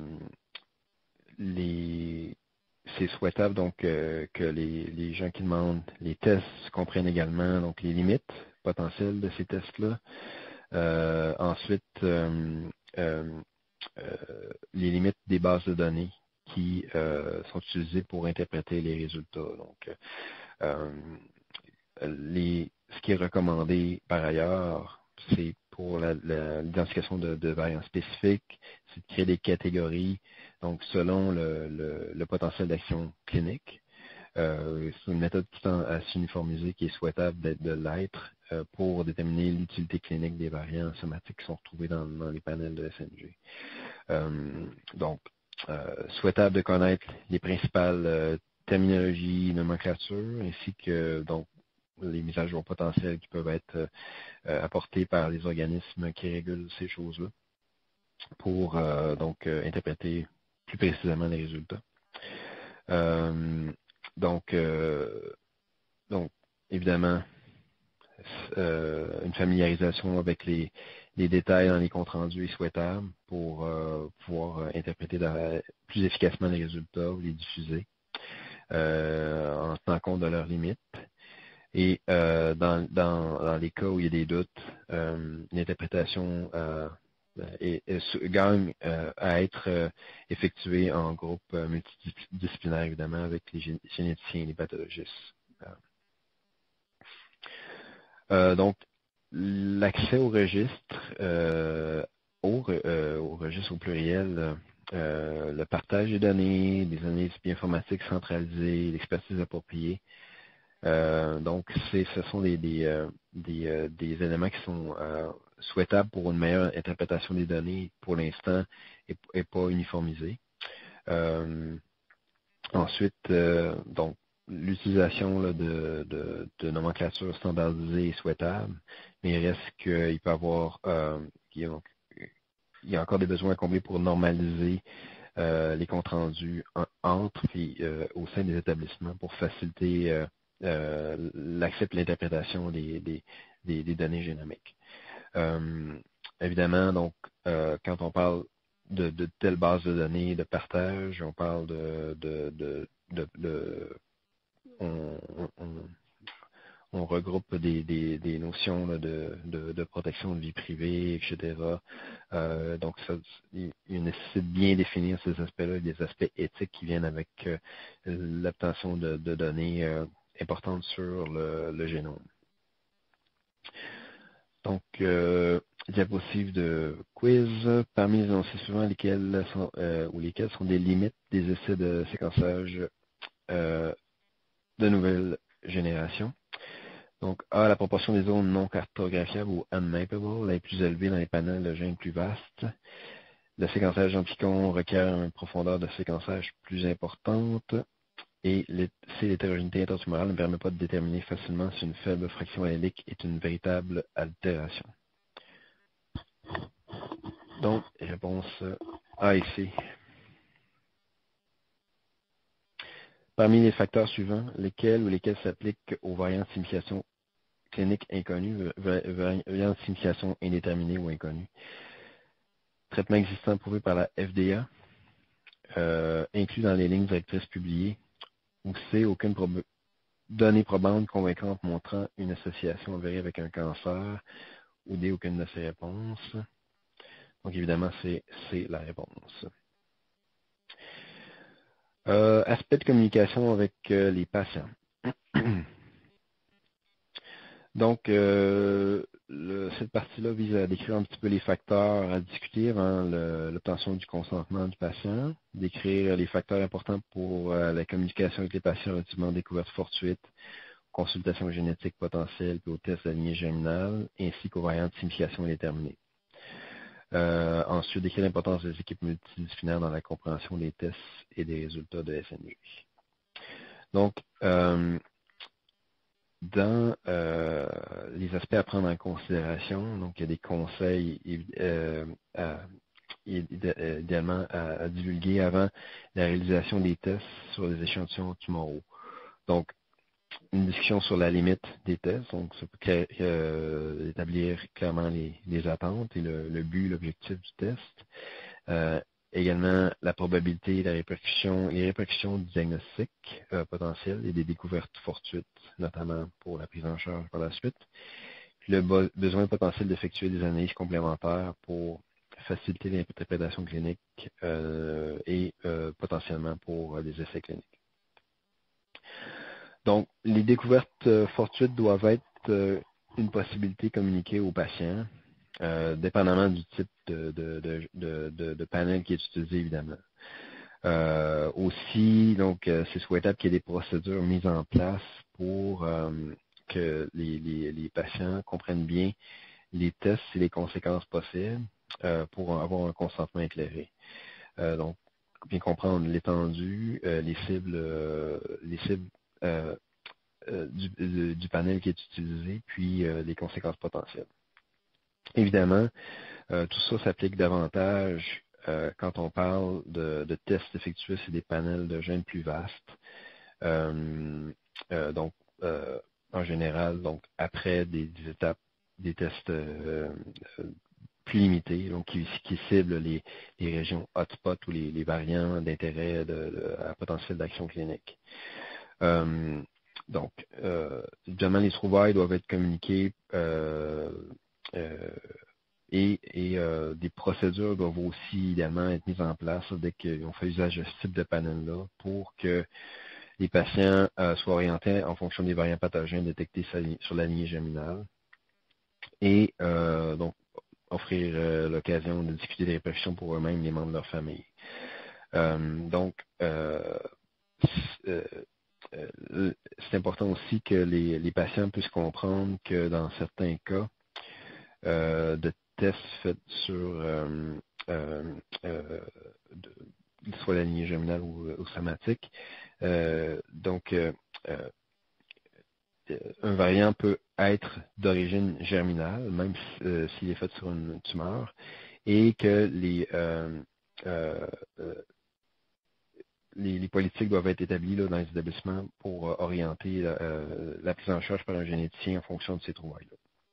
les, c'est souhaitable donc euh, que les, les gens qui demandent les tests comprennent également donc les limites potentielles de ces tests-là. Euh, ensuite, euh, euh, euh, les limites des bases de données qui euh, sont utilisées pour interpréter les résultats. Donc, euh, les, ce qui est recommandé par ailleurs, c'est pour la, la, l'identification de, de variants spécifiques, c'est de créer des catégories, donc selon le, le, le potentiel d'action clinique. Euh, c'est une méthode qui tend à s'uniformiser, qui est souhaitable d'être de l'être euh, pour déterminer l'utilité clinique des variants somatiques qui sont retrouvés dans, dans les panels de S N G. Euh, donc, euh, souhaitable de connaître les principales euh, terminologies, nomenclatures, ainsi que donc les mises à jour potentielles qui peuvent être euh, apportées par les organismes qui régulent ces choses-là pour euh, donc euh, interpréter plus précisément les résultats. Euh, donc, euh, donc, évidemment, euh, une familiarisation avec les, les détails dans les comptes rendus est souhaitable pour euh, pouvoir euh, interpréter la, plus efficacement les résultats ou les diffuser euh, en tenant compte de leurs limites. Et euh, dans, dans, dans les cas où il y a des doutes, euh, l'interprétation euh, est, est, gagne euh, à être euh, effectuée en groupe euh, multidisciplinaire, évidemment, avec les gén- généticiens et les pathologistes. Euh, donc, l'accès au registre, euh, au, re- euh, au registre au pluriel, euh, le partage des données, des analyses bioinformatiques centralisées, l'expertise appropriée. Euh, donc, c'est, ce sont des, des, euh, des, euh, des éléments qui sont euh, souhaitables pour une meilleure interprétation des données pour l'instant et, et pas uniformisées. Euh, ensuite, euh, donc, l'utilisation là, de, de, de nomenclature standardisée est souhaitable, mais il reste qu'il peut y avoir euh, il y a, il y a encore des besoins à combler pour normaliser euh, les comptes rendus en- entre et euh, au sein des établissements pour faciliter euh, euh, l'accès et l'interprétation des, des, des, des données génomiques. Euh, évidemment, donc, euh, quand on parle de, de telle base de données de partage, on parle de, de, de, de, de on, on, on regroupe des, des, des notions là, de, de, de protection de vie privée, et cetera. Euh, donc, ça, il, il nécessite bien définir ces aspects-là, des aspects éthiques qui viennent avec euh, l'obtention de, de données euh, importantes sur le, le génome. Donc, euh, diapositive de quiz. Parmi les énoncés suivants, lesquels sont, euh, ou lesquels sont des limites des essais de séquençage euh, de nouvelle génération. Donc, A, la proportion des zones non cartographiables ou unmappable est plus élevée dans les panels de gènes plus vastes. Le séquençage en Picon requiert une profondeur de séquençage plus importante. Et si l'hétérogénéité intertumorale ne permet pas de déterminer facilement si une faible fraction allélique est une véritable altération. Donc, réponse A et C. Parmi les facteurs suivants, lesquels ou lesquels s'appliquent aux variantes de signification clinique inconnue, variantes de signification indéterminée ou inconnue. Traitement existant prouvé par la F D A, euh, inclus dans les lignes directrices publiées, ou C, aucune prob donnée probante convaincante montrant une association avérée avec un cancer, ou D, aucune de ces réponses. Donc évidemment, c'est la réponse. Euh, aspect de communication avec euh, les patients. Donc, euh, le, cette partie-là vise à décrire un petit peu les facteurs à discuter avant l'obtention du consentement du patient, décrire les facteurs importants pour euh, la communication avec les patients relativement aux découvertes fortuites, consultations génétiques potentielles et aux tests de la lignée germinale, ainsi qu'aux variantes de signification indéterminée. Euh, ensuite, décrire l'importance des équipes multidisciplinaires dans la compréhension des tests et des résultats de S N G. Donc, euh, dans euh, les aspects à prendre en considération, donc il y a des conseils euh, à, idéalement à, à divulguer avant la réalisation des tests sur les échantillons tumoraux. Donc, une discussion sur la limite des tests, donc ça peut euh, établir clairement les, les attentes et le, le but, l'objectif du test. Euh, également la probabilité, la répercussion, les répercussions du diagnostic euh, potentiel et des découvertes fortuites, notamment pour la prise en charge par la suite. Puis le be besoin potentiel d'effectuer des analyses complémentaires pour faciliter l'interprétation clinique euh, et euh, potentiellement pour euh, des essais cliniques. Donc, les découvertes euh, fortuites doivent être euh, une possibilité communiquée aux patients, euh, dépendamment du type de, de, de, de, de, de panel qui est utilisé, évidemment. Euh, aussi, donc, euh, c'est souhaitable qu'il y ait des procédures mises en place pour euh, que les, les, les patients comprennent bien les tests et les conséquences possibles euh, pour avoir un consentement éclairé. Euh, donc, bien comprendre l'étendue, euh, les cibles, euh, les cibles euh, euh, du, du, du panel qui est utilisé, puis euh, les conséquences potentielles. Évidemment, euh, tout ça s'applique davantage euh, quand on parle de, de tests effectués sur des panels de gènes plus vastes. Euh, euh, donc, euh, en général, donc après des, des étapes, des tests euh, euh, plus limités, donc qui, qui ciblent les, les régions hotspot ou les, les variants d'intérêt de, de, à potentiel d'action clinique. Euh, donc, euh, évidemment, les trouvailles doivent être communiquées euh, euh, et, et euh, des procédures doivent aussi également être mises en place là, dès qu'on fait usage de ce type de panel-là pour que les patients euh, soient orientés en fonction des variants pathogènes détectés sur la lignée germinale et euh, donc offrir euh, l'occasion de discuter des répercussions pour eux-mêmes et les membres de leur famille. Euh, donc, euh, euh, euh, c'est important aussi que les, les patients puissent comprendre que dans certains cas euh, de tests faits sur euh, euh, euh, de, soit la lignée germinale ou, ou somatique, euh, donc euh, euh, un variant peut être d'origine germinale, même si, euh, s'il est fait sur une tumeur, et que les, euh, euh, euh, les, les politiques doivent être établies là, dans les établissements pour euh, orienter euh, la prise en charge par un généticien en fonction de ces trouvailles-là.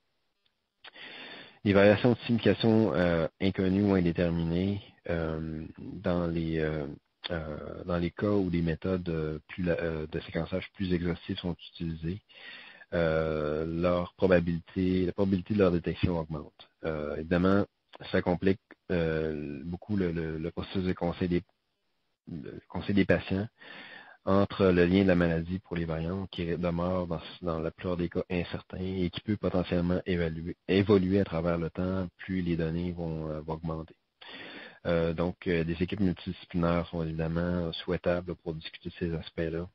Les variations de signification euh, inconnues ou indéterminées euh, dans les euh, euh, dans les cas où des méthodes euh, plus, euh, de séquençage plus exhaustives sont utilisées, euh, leur probabilité, la probabilité de leur détection augmente. Euh, évidemment, ça complique euh, beaucoup le, le, le processus de conseil des, le conseil des patients entre le lien de la maladie pour les variants qui demeure dans, dans la plupart des cas incertain et qui peut potentiellement évaluer, évoluer à travers le temps plus les données vont, euh, vont augmenter. Euh, donc, euh, des équipes multidisciplinaires sont évidemment souhaitables pour discuter de ces aspects-là.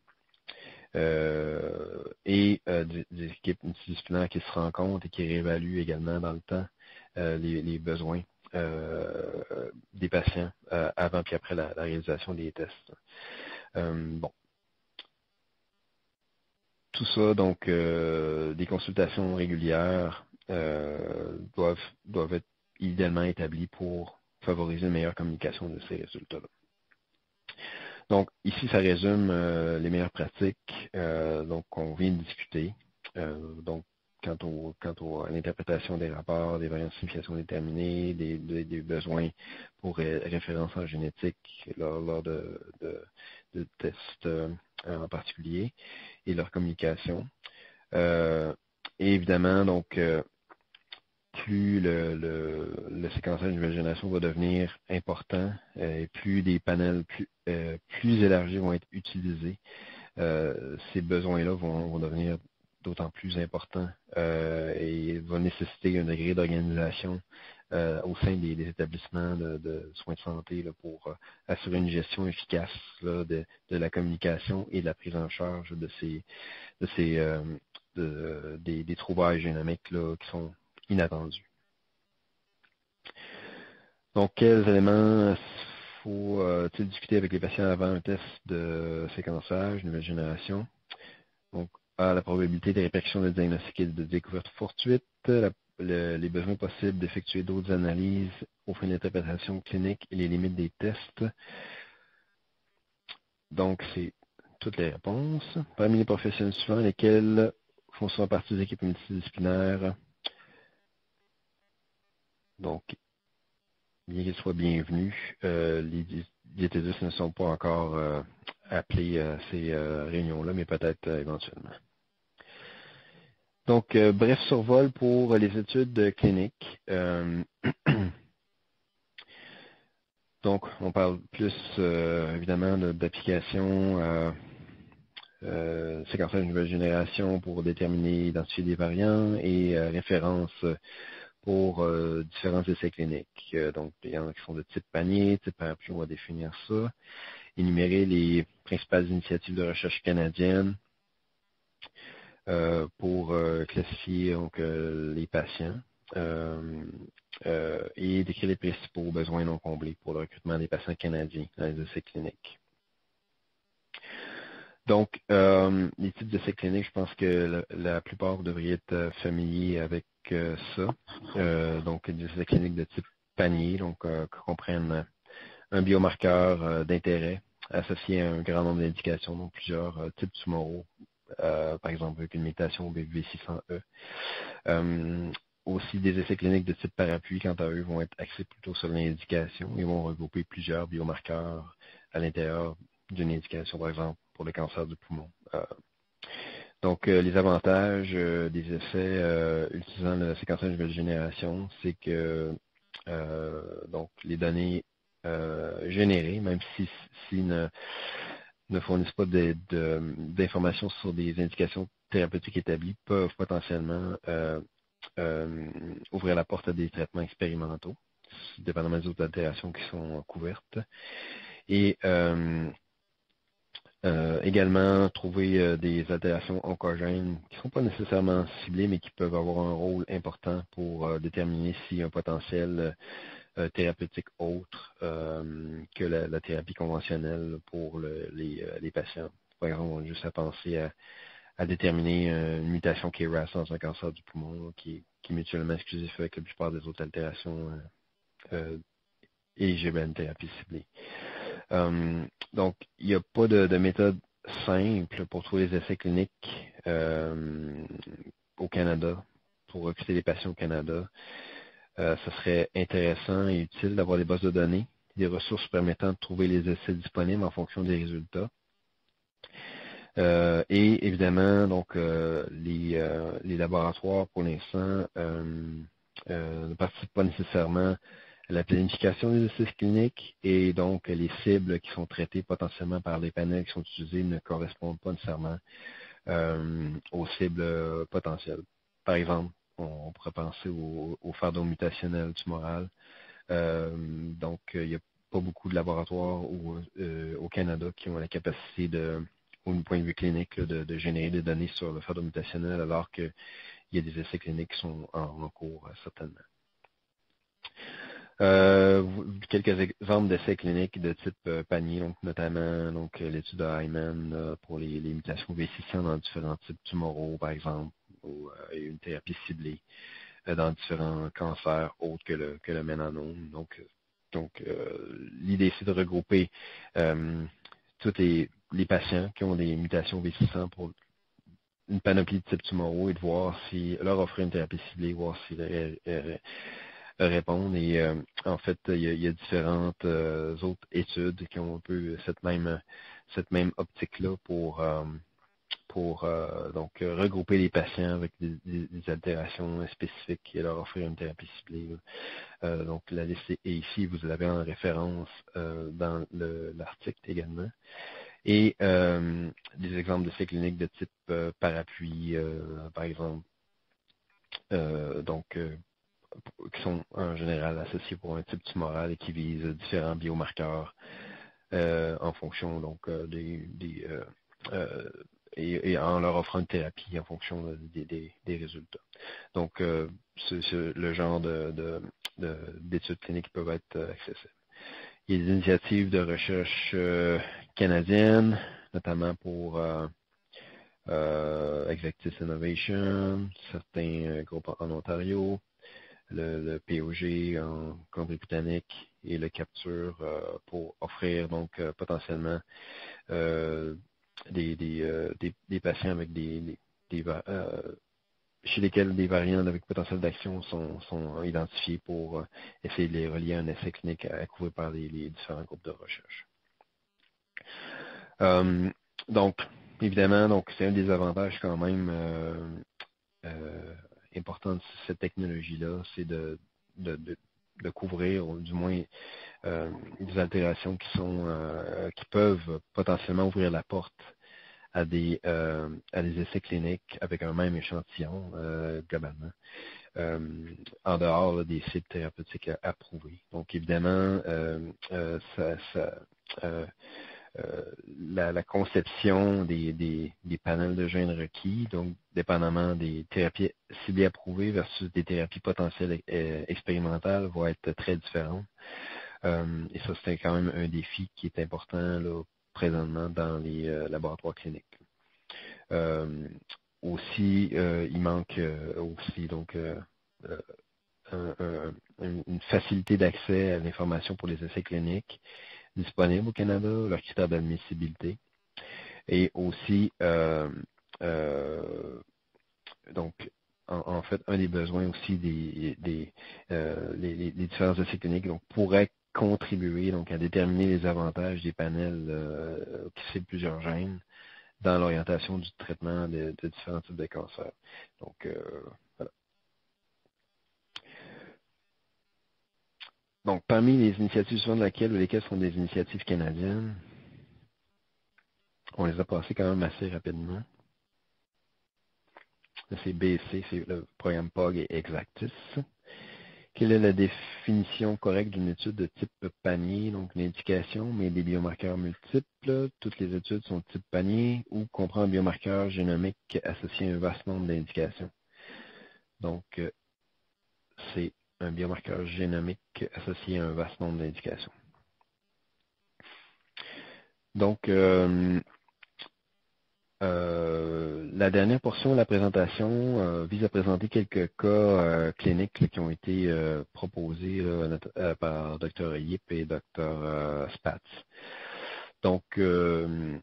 Euh, et euh, des, des équipes multidisciplinaires qui se rencontrent et qui réévaluent également dans le temps euh, les, les besoins euh, des patients euh, avant puis après la, la réalisation des tests. Euh, bon. Tout ça, donc, euh, des consultations régulières euh, doivent, doivent être idéalement établies pour favoriser une meilleure communication de ces résultats-là. Donc, ici, ça résume euh, les meilleures pratiques euh, donc qu'on vient de discuter. Euh, donc, quant, au, quant au, à l'interprétation des rapports, des variantes de signification déterminées, des, des, des besoins pour ré, référence en génétique lors, lors de, de, de tests euh, en particulier et leur communication. Euh, et évidemment, donc, euh, plus le, le, le séquençage de nouvelle génération va devenir important, euh, et plus des panels plus, euh, plus élargis vont être utilisés, euh, ces besoins-là vont, vont devenir d'autant plus importants euh, et vont nécessiter un degré d'organisation euh, au sein des, des établissements de, de soins de santé là, pour euh, assurer une gestion efficace là, de, de la communication et de la prise en charge de ces, de ces euh, de, des, des trouvailles génomiques là, qui sont inattendus. Donc, quels éléments faut-il discuter avec les patients avant un test de séquençage, nouvelle génération? Donc, A, la probabilité des répercussions de diagnostic et de découverte fortuite, la, le, les besoins possibles d'effectuer d'autres analyses aux fins d'interprétation clinique et les limites des tests. Donc, c'est toutes les réponses. Parmi les professionnels suivants, lesquels font souvent partie des équipes multidisciplinaires. Donc, bien qu'ils soient bienvenus, euh, les diététistes ne sont pas encore euh, appelés à ces euh, réunions-là, mais peut-être euh, éventuellement. Donc, euh, bref survol pour les études cliniques. Euh, donc, on parle plus euh, évidemment d'applications euh, euh, séquençage de nouvelle génération pour déterminer, identifier des variants et euh, références pour euh, différents essais cliniques. Euh, donc, il y en a qui sont de type panier, type parapluie, on va définir ça. Énumérer les principales initiatives de recherche canadiennes euh, pour euh, classifier donc, euh, les patients euh, euh, et décrire les principaux besoins non comblés pour le recrutement des patients canadiens dans les essais cliniques. Donc, euh, les types d'essais cliniques, je pense que la, la plupart vous devriez être familiers avec euh, ça. Euh, donc, des essais cliniques de type panier, donc euh, qui comprennent un biomarqueur euh, d'intérêt associé à un grand nombre d'indications, donc plusieurs euh, types tumoraux, euh, par exemple avec une mutation au B V six cents E. Euh, aussi des essais cliniques de type parapluie, quant à eux, vont être axés plutôt sur l'indication et vont regrouper plusieurs biomarqueurs à l'intérieur d'une indication, par exemple, pour le cancer du poumon. Euh, Donc, euh, les avantages euh, des essais euh, utilisant le séquençage de nouvelle génération, c'est que euh, donc les données euh, générées, même si, si ne, ne fournissent pas d'informations sur des indications thérapeutiques établies, peuvent potentiellement euh, euh, ouvrir la porte à des traitements expérimentaux, dépendamment des autres altérations qui sont couvertes. Et euh, Euh, également, trouver euh, des altérations oncogènes qui ne sont pas nécessairement ciblées, mais qui peuvent avoir un rôle important pour euh, déterminer s'il y a un potentiel euh, thérapeutique autre euh, que la, la thérapie conventionnelle pour le, les, euh, les patients. Par exemple, on a juste à penser à, à déterminer euh, une mutation qui est K R A S dans un cancer du poumon, qui, est- qui est mutuellement exclusif avec la plupart des autres altérations euh, euh, éligibles à une thérapie ciblée. Euh, donc, il n'y a pas de, de méthode simple pour trouver les essais cliniques euh, au Canada, pour recruter les patients au Canada. Euh, ce serait intéressant et utile d'avoir des bases de données, des ressources permettant de trouver les essais disponibles en fonction des résultats. Euh, et évidemment, donc euh, les, euh, les laboratoires, pour l'instant, euh, euh, ne participent pas nécessairement à la planification des essais cliniques et donc les cibles qui sont traitées potentiellement par les panels qui sont utilisés ne correspondent pas nécessairement euh, aux cibles euh, potentielles. Par exemple, on, on pourrait penser au, au fardeau mutationnel tumoral. Euh, donc, il n'y a pas beaucoup de laboratoires au, euh, au Canada qui ont la capacité de, au point de vue clinique, là, de, de générer des données sur le fardeau mutationnel, alors qu'il y a des essais cliniques qui sont en, en cours, euh, certainement. Euh, quelques exemples d'essais cliniques de type euh, panier, donc notamment donc euh, l'étude de Hyman euh, pour les, les mutations V six cents dans différents types tumoraux, par exemple, ou euh, une thérapie ciblée euh, dans différents cancers autres que le que le mélanome. Donc, euh, donc euh, l'idée c'est de regrouper euh, tous les, les patients qui ont des mutations V six cents pour une panoplie de types tumoraux et de voir si leur offrir une thérapie ciblée, voir s'ils répondre. Et euh, en fait, il y a, il y a différentes euh, autres études qui ont un peu cette même cette même optique-là pour euh, pour euh, donc regrouper les patients avec des, des, des altérations spécifiques et leur offrir une thérapie ciblée. Euh, donc la liste est ici, vous l'avez en référence euh, dans l'article également. Et euh, des exemples d'essais cliniques de type euh, parapluie, euh, par exemple. Euh, donc euh, qui sont en général associés pour un type tumoral et qui visent différents biomarqueurs euh, en fonction donc euh, des, des euh, euh, et, et en leur offrant une thérapie en fonction de- des, des- des résultats. Donc, euh, c'est c'est le genre de, de, de- d'études cliniques qui peuvent être euh, accessibles. Il y a des initiatives de recherche euh, canadiennes, notamment pour euh, euh, Exactis Innovation, certains euh, groupes en Ontario, le, le P O G en Colombie-Britannique et le Capture euh, pour offrir donc euh, potentiellement euh, des, des, euh, des, des patients avec des, des, des va- euh, chez lesquels des variants avec potentiel d'action sont, sont identifiés pour euh, essayer de les relier à un essai clinique à, à couvrir par les, les différents groupes de recherche. Euh, donc, évidemment, donc c'est un des avantages quand même euh, euh, importants de cette technologie-là, c'est de, de, de, de couvrir, ou du moins, euh, des altérations qui sont euh, qui peuvent potentiellement ouvrir la porte à des euh, à des essais cliniques avec un même échantillon euh, globalement, euh, en dehors là, des cibles thérapeutiques approuvés. Donc évidemment, euh, euh, ça, ça euh, euh, la, la conception des, des, des panels de gènes requis, donc dépendamment des thérapies ciblées approuvées versus des thérapies potentielles euh, expérimentales, va être très différente. Euh, et ça, c'est quand même un défi qui est important là, présentement dans les euh, laboratoires cliniques. Euh, aussi, euh, il manque euh, aussi donc euh, euh, un- un- une facilité d'accès à l'information pour les essais cliniques disponibles au Canada, leurs critères d'admissibilité. Et aussi, euh, euh, donc, en, en fait, un des besoins aussi des, des euh, les, les- les différents essais cliniques donc, pourraient contribuer donc à déterminer les avantages des panels euh, qui ciblent plusieurs gènes dans l'orientation du traitement de, de différents types de cancers. Donc, euh, voilà. Donc, parmi les initiatives suivantes laquelle ou lesquelles sont des initiatives canadiennes, on les a passées quand même assez rapidement. C'est B C, c'est le programme P O G et Exactis. Quelle est la définition correcte d'une étude de type panier? Donc, une indication, mais des biomarqueurs multiples. Toutes les études sont de type panier ou comprend un biomarqueur génomique associé à un vaste nombre d'indications. Donc, euh, c'est un biomarqueur génomique associé à un vaste nombre d'indications. Donc, euh, euh, la dernière portion de la présentation euh, vise à présenter quelques cas euh, cliniques là, qui ont été euh, proposés là, euh, par Dr Yip et Dr Euh, Spatz. Donc, euh,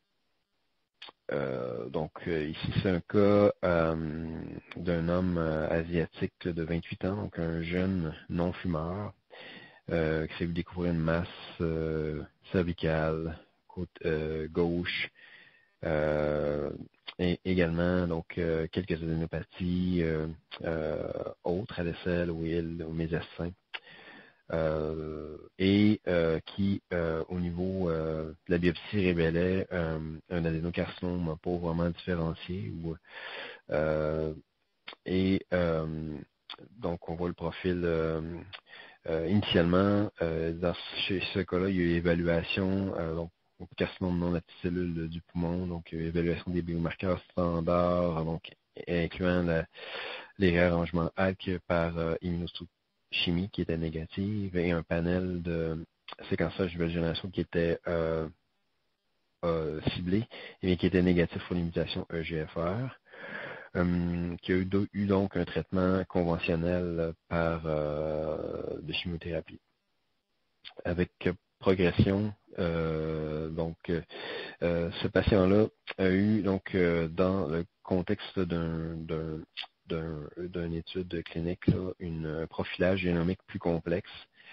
euh, donc euh, ici, c'est un cas euh, d'un homme euh, asiatique là, de vingt-huit ans, donc un jeune non-fumeur, euh, qui s'est vu découvrir une masse euh, cervicale, côte euh, gauche, euh, et également donc euh, quelques adénopathies euh, euh, autres à l'aisselle, au il, au médiastin, euh, et euh, qui, euh, au niveau euh, de la biopsie, révélait euh, un adénocarcinome pas vraiment différencié. Ou, euh, et euh, donc, on voit le profil. Euh, euh, initialement, euh, dans, chez ce cas-là, il y a eu évaluation, euh, donc carcinome non apicellule du poumon, donc il y a eu évaluation des biomarqueurs standards, donc incluant la, les réarrangements A L K par euh, immunohistochimie qui était négative et un panel de séquençage de nouvelle génération qui était euh, euh, ciblé et qui était négatif pour l'imitation E G F R. Um, qui a eu, eu donc un traitement conventionnel par euh, de chimiothérapie. Avec progression, euh, donc euh, ce patient-là a eu donc euh, dans le contexte d'un d'un d'un d'une étude clinique là, une, un profilage génomique plus complexe.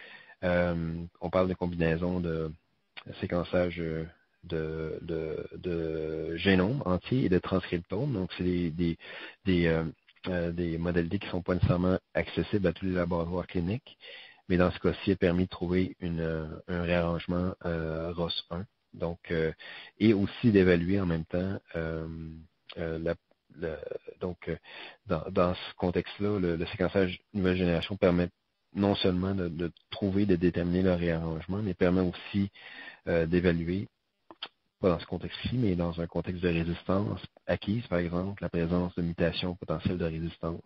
Euh, on parle de combinaison de séquençage de, de, de génome entier et de transcriptome. Donc, c'est des, des, des, euh, euh, des modalités qui ne sont pas nécessairement accessibles à tous les laboratoires cliniques. Mais dans ce cas-ci, il a permis de trouver une, un réarrangement euh, R O S un. Donc, euh, et aussi d'évaluer en même temps euh, euh, la, la, donc euh, dans, dans ce contexte-là, le, le séquençage nouvelle génération permet non seulement de, de trouver, de déterminer le réarrangement, mais permet aussi euh, d'évaluer, pas dans ce contexte-ci, mais dans un contexte de résistance acquise, par exemple, la présence de mutations potentielles de résistance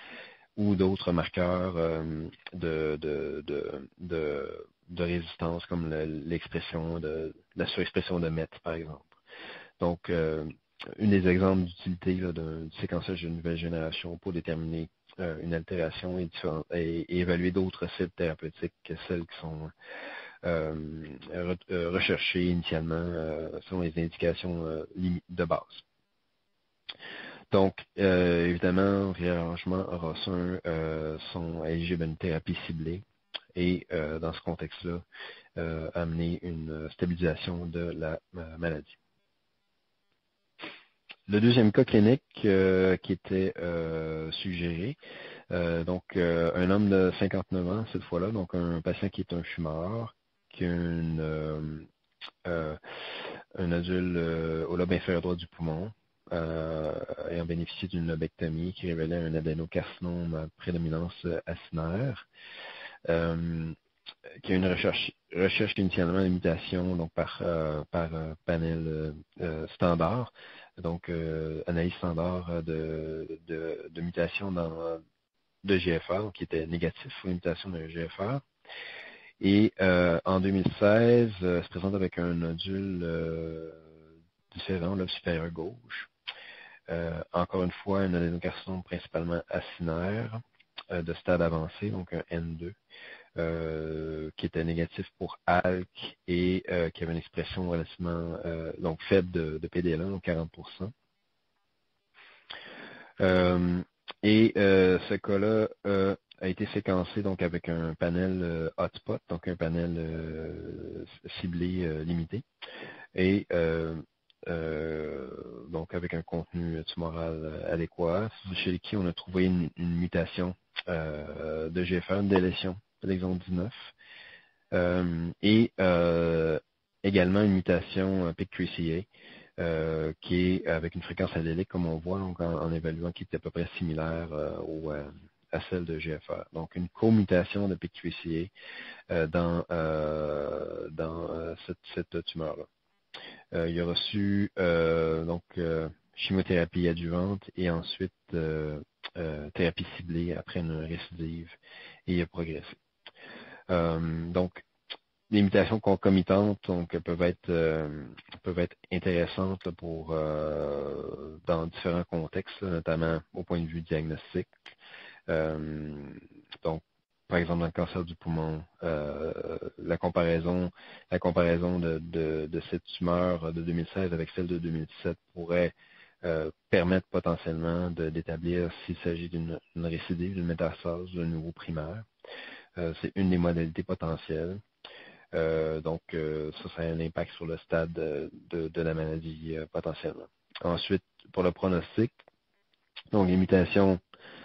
ou d'autres marqueurs euh, de, de, de, de, de résistance comme l'expression de la surexpression de M E T, par exemple. Donc, euh, une des exemples d'utilité d'un séquençage de nouvelle génération pour déterminer euh, une altération et, et, et évaluer d'autres cibles thérapeutiques que celles qui sont euh, re, euh, recherchées initialement euh, selon les indications euh, de base. Donc, euh, évidemment, réarrangements R O S un euh, sont éligibles à une thérapie ciblée et, euh, dans ce contexte-là, euh, amener une stabilisation de la euh, maladie. Le deuxième cas clinique euh, qui était euh, suggéré, euh, donc euh, un homme de cinquante-neuf ans cette fois-là, donc un patient qui est un fumeur, qui a une, euh, euh, un nodule euh, au lobe inférieur droit du poumon, euh, ayant bénéficié d'une lobectomie qui révélait un adénocarcinome à prédominance acinaire, euh, qui a une recherche, recherche initialement de mutation donc par, euh, par euh, panel euh, standard, donc euh, analyse standard de, de, de mutation dans de G F R, donc qui était négatif pour l'imitation de G F R. Et euh, en deux mille seize, euh, se présente avec un nodule euh, différent, lobe supérieur gauche. Euh, encore une fois, un adénocarcinome principalement acinaire euh, de stade avancé, donc un N deux. Euh, qui était négatif pour A L K et euh, qui avait une expression relativement euh, donc faible de, de P D L un, donc quarante pour cent. Euh, et euh, ce cas-là euh, a été séquencé donc avec un panel euh, hotspot, donc un panel euh, ciblé euh, limité. Et euh, euh, donc avec un contenu tumoral adéquat, chez qui on a trouvé une, une mutation euh, de G F R, une délétion de l'exon dix-neuf, euh, et euh, également une mutation P I C trois C A, euh, qui est avec une fréquence allélique, comme on voit, donc en, en évaluant, qui est à peu près similaire euh, au, euh, à celle de G F R. Donc une co-mutation de P I C trois C A euh, dans, euh, dans euh, cette, cette tumeur-là. Euh, il a reçu euh, donc euh, chimiothérapie adjuvante et ensuite euh, euh, thérapie ciblée après une récidive et il a progressé. Euh, donc, les mutations concomitantes donc, peuvent être euh, peuvent être intéressantes là, pour euh, dans différents contextes, là, notamment au point de vue diagnostique. Euh, donc, par exemple, dans le cancer du poumon, euh, la comparaison, la comparaison de, de, de cette tumeur de deux mille seize avec celle de deux mille dix-sept pourrait euh, permettre potentiellement de- d'établir s'il s'agit d'une une récidive, d'une métastase, d'un nouveau primaire. Euh, c'est une des modalités potentielles. Euh, donc, euh, ça, ça a un impact sur le stade de, de, de la maladie euh, potentiellement. Ensuite, pour le pronostic, donc les mutations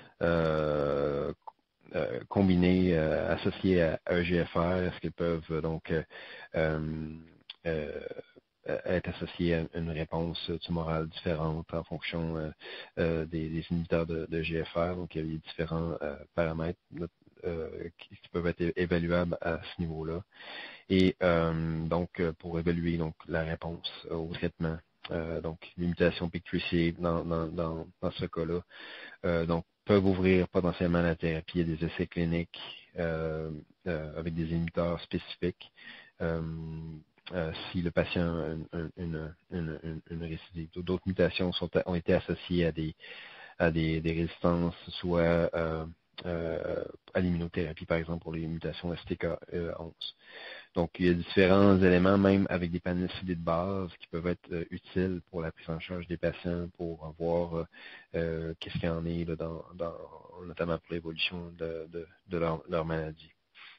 euh, euh, combinées euh, associées à E G F R, est-ce qu'elles peuvent euh, donc euh, euh, euh, être associées à une réponse tumorale différente en fonction euh, euh, des, des inhibiteurs de, de G F R. Donc, il y a différents euh, paramètres euh, qui, qui peuvent être évaluables à ce niveau-là. Et euh, donc, euh, pour évaluer donc la réponse euh, au traitement, euh, donc les mutations P I C trois C A dans, dans, dans, dans ce cas-là, euh, donc peuvent ouvrir potentiellement la thérapie à des essais cliniques euh, euh, avec des inhibiteurs spécifiques euh, euh, si le patient a une, une, une, une, une récidive. D'autres mutations sont, ont été associées à des à des, des résistances, soit euh, euh, à l'immunothérapie, par exemple, pour les mutations S T K onze. Donc, il y a différents éléments, même avec des panels ciblés de base, qui peuvent être euh, utiles pour la prise en charge des patients, pour voir euh, euh, qu'est-ce qu'il y en est, là, dans, dans, notamment pour l'évolution de, de, de leur, leur maladie.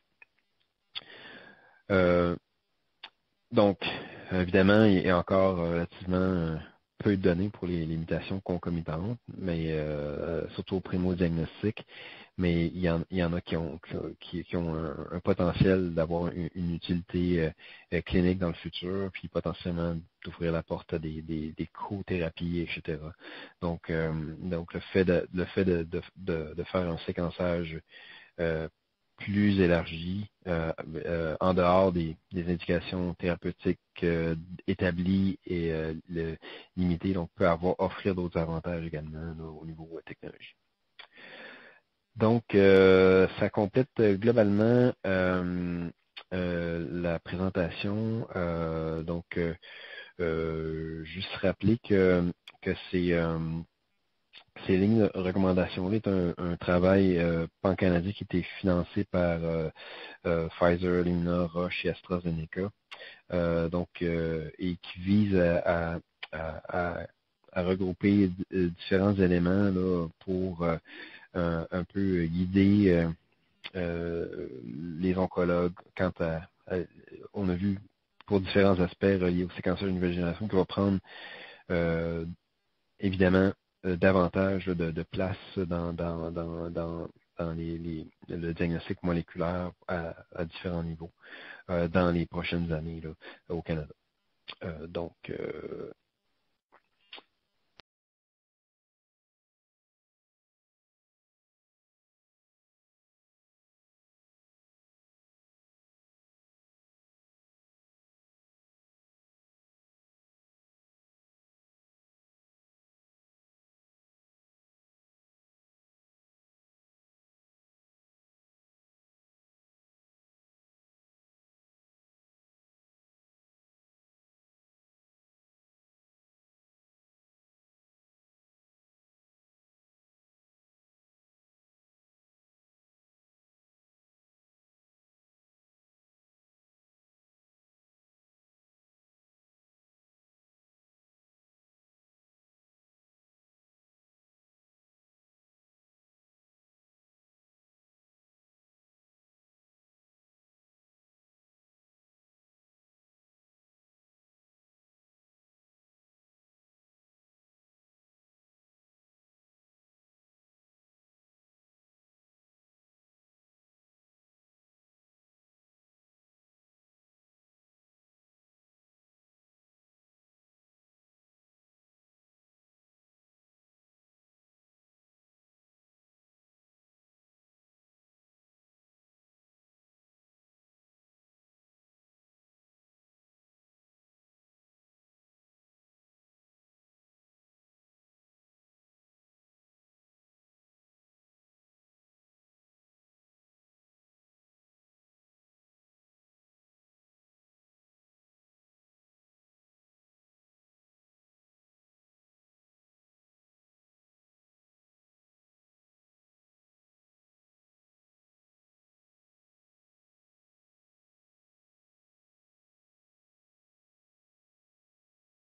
Euh, donc, évidemment, il y a encore relativement euh, peu de données pour les, les mutations concomitantes, mais euh, surtout au primo-diagnostic. Mais il y en, il y en a qui ont, qui, qui ont un, un potentiel d'avoir une, une utilité euh, euh, clinique dans le futur, puis potentiellement d'ouvrir la porte à des, des, des co-thérapies, et cetera. Donc, euh, donc le fait de, le fait de, de, de, de faire un séquençage euh, plus élargi, euh, euh, en dehors des, des indications thérapeutiques euh, établies et euh, le, limitées, donc peut avoir offrir d'autres avantages également là, au niveau euh, technologie. Donc, euh, ça complète euh, globalement euh, euh, la présentation. Euh, donc, euh, euh, juste rappeler que, que c'est euh, ces lignes de recommandation-là est un, un travail euh, pan-canadien qui était financé par euh, euh, Pfizer, Illumina, Roche et AstraZeneca, euh, donc euh, et qui vise à, à, à, à regrouper euh, différents éléments là, pour euh, un, un peu guider euh, euh, les oncologues quant à, à, on a vu pour différents aspects reliés au séquenceur de nouvelle génération qui va prendre euh, évidemment euh, davantage de, de place dans, dans, dans, dans, dans les, les, le diagnostic moléculaire à, à différents niveaux euh, dans les prochaines années là, au Canada. Euh, donc, euh,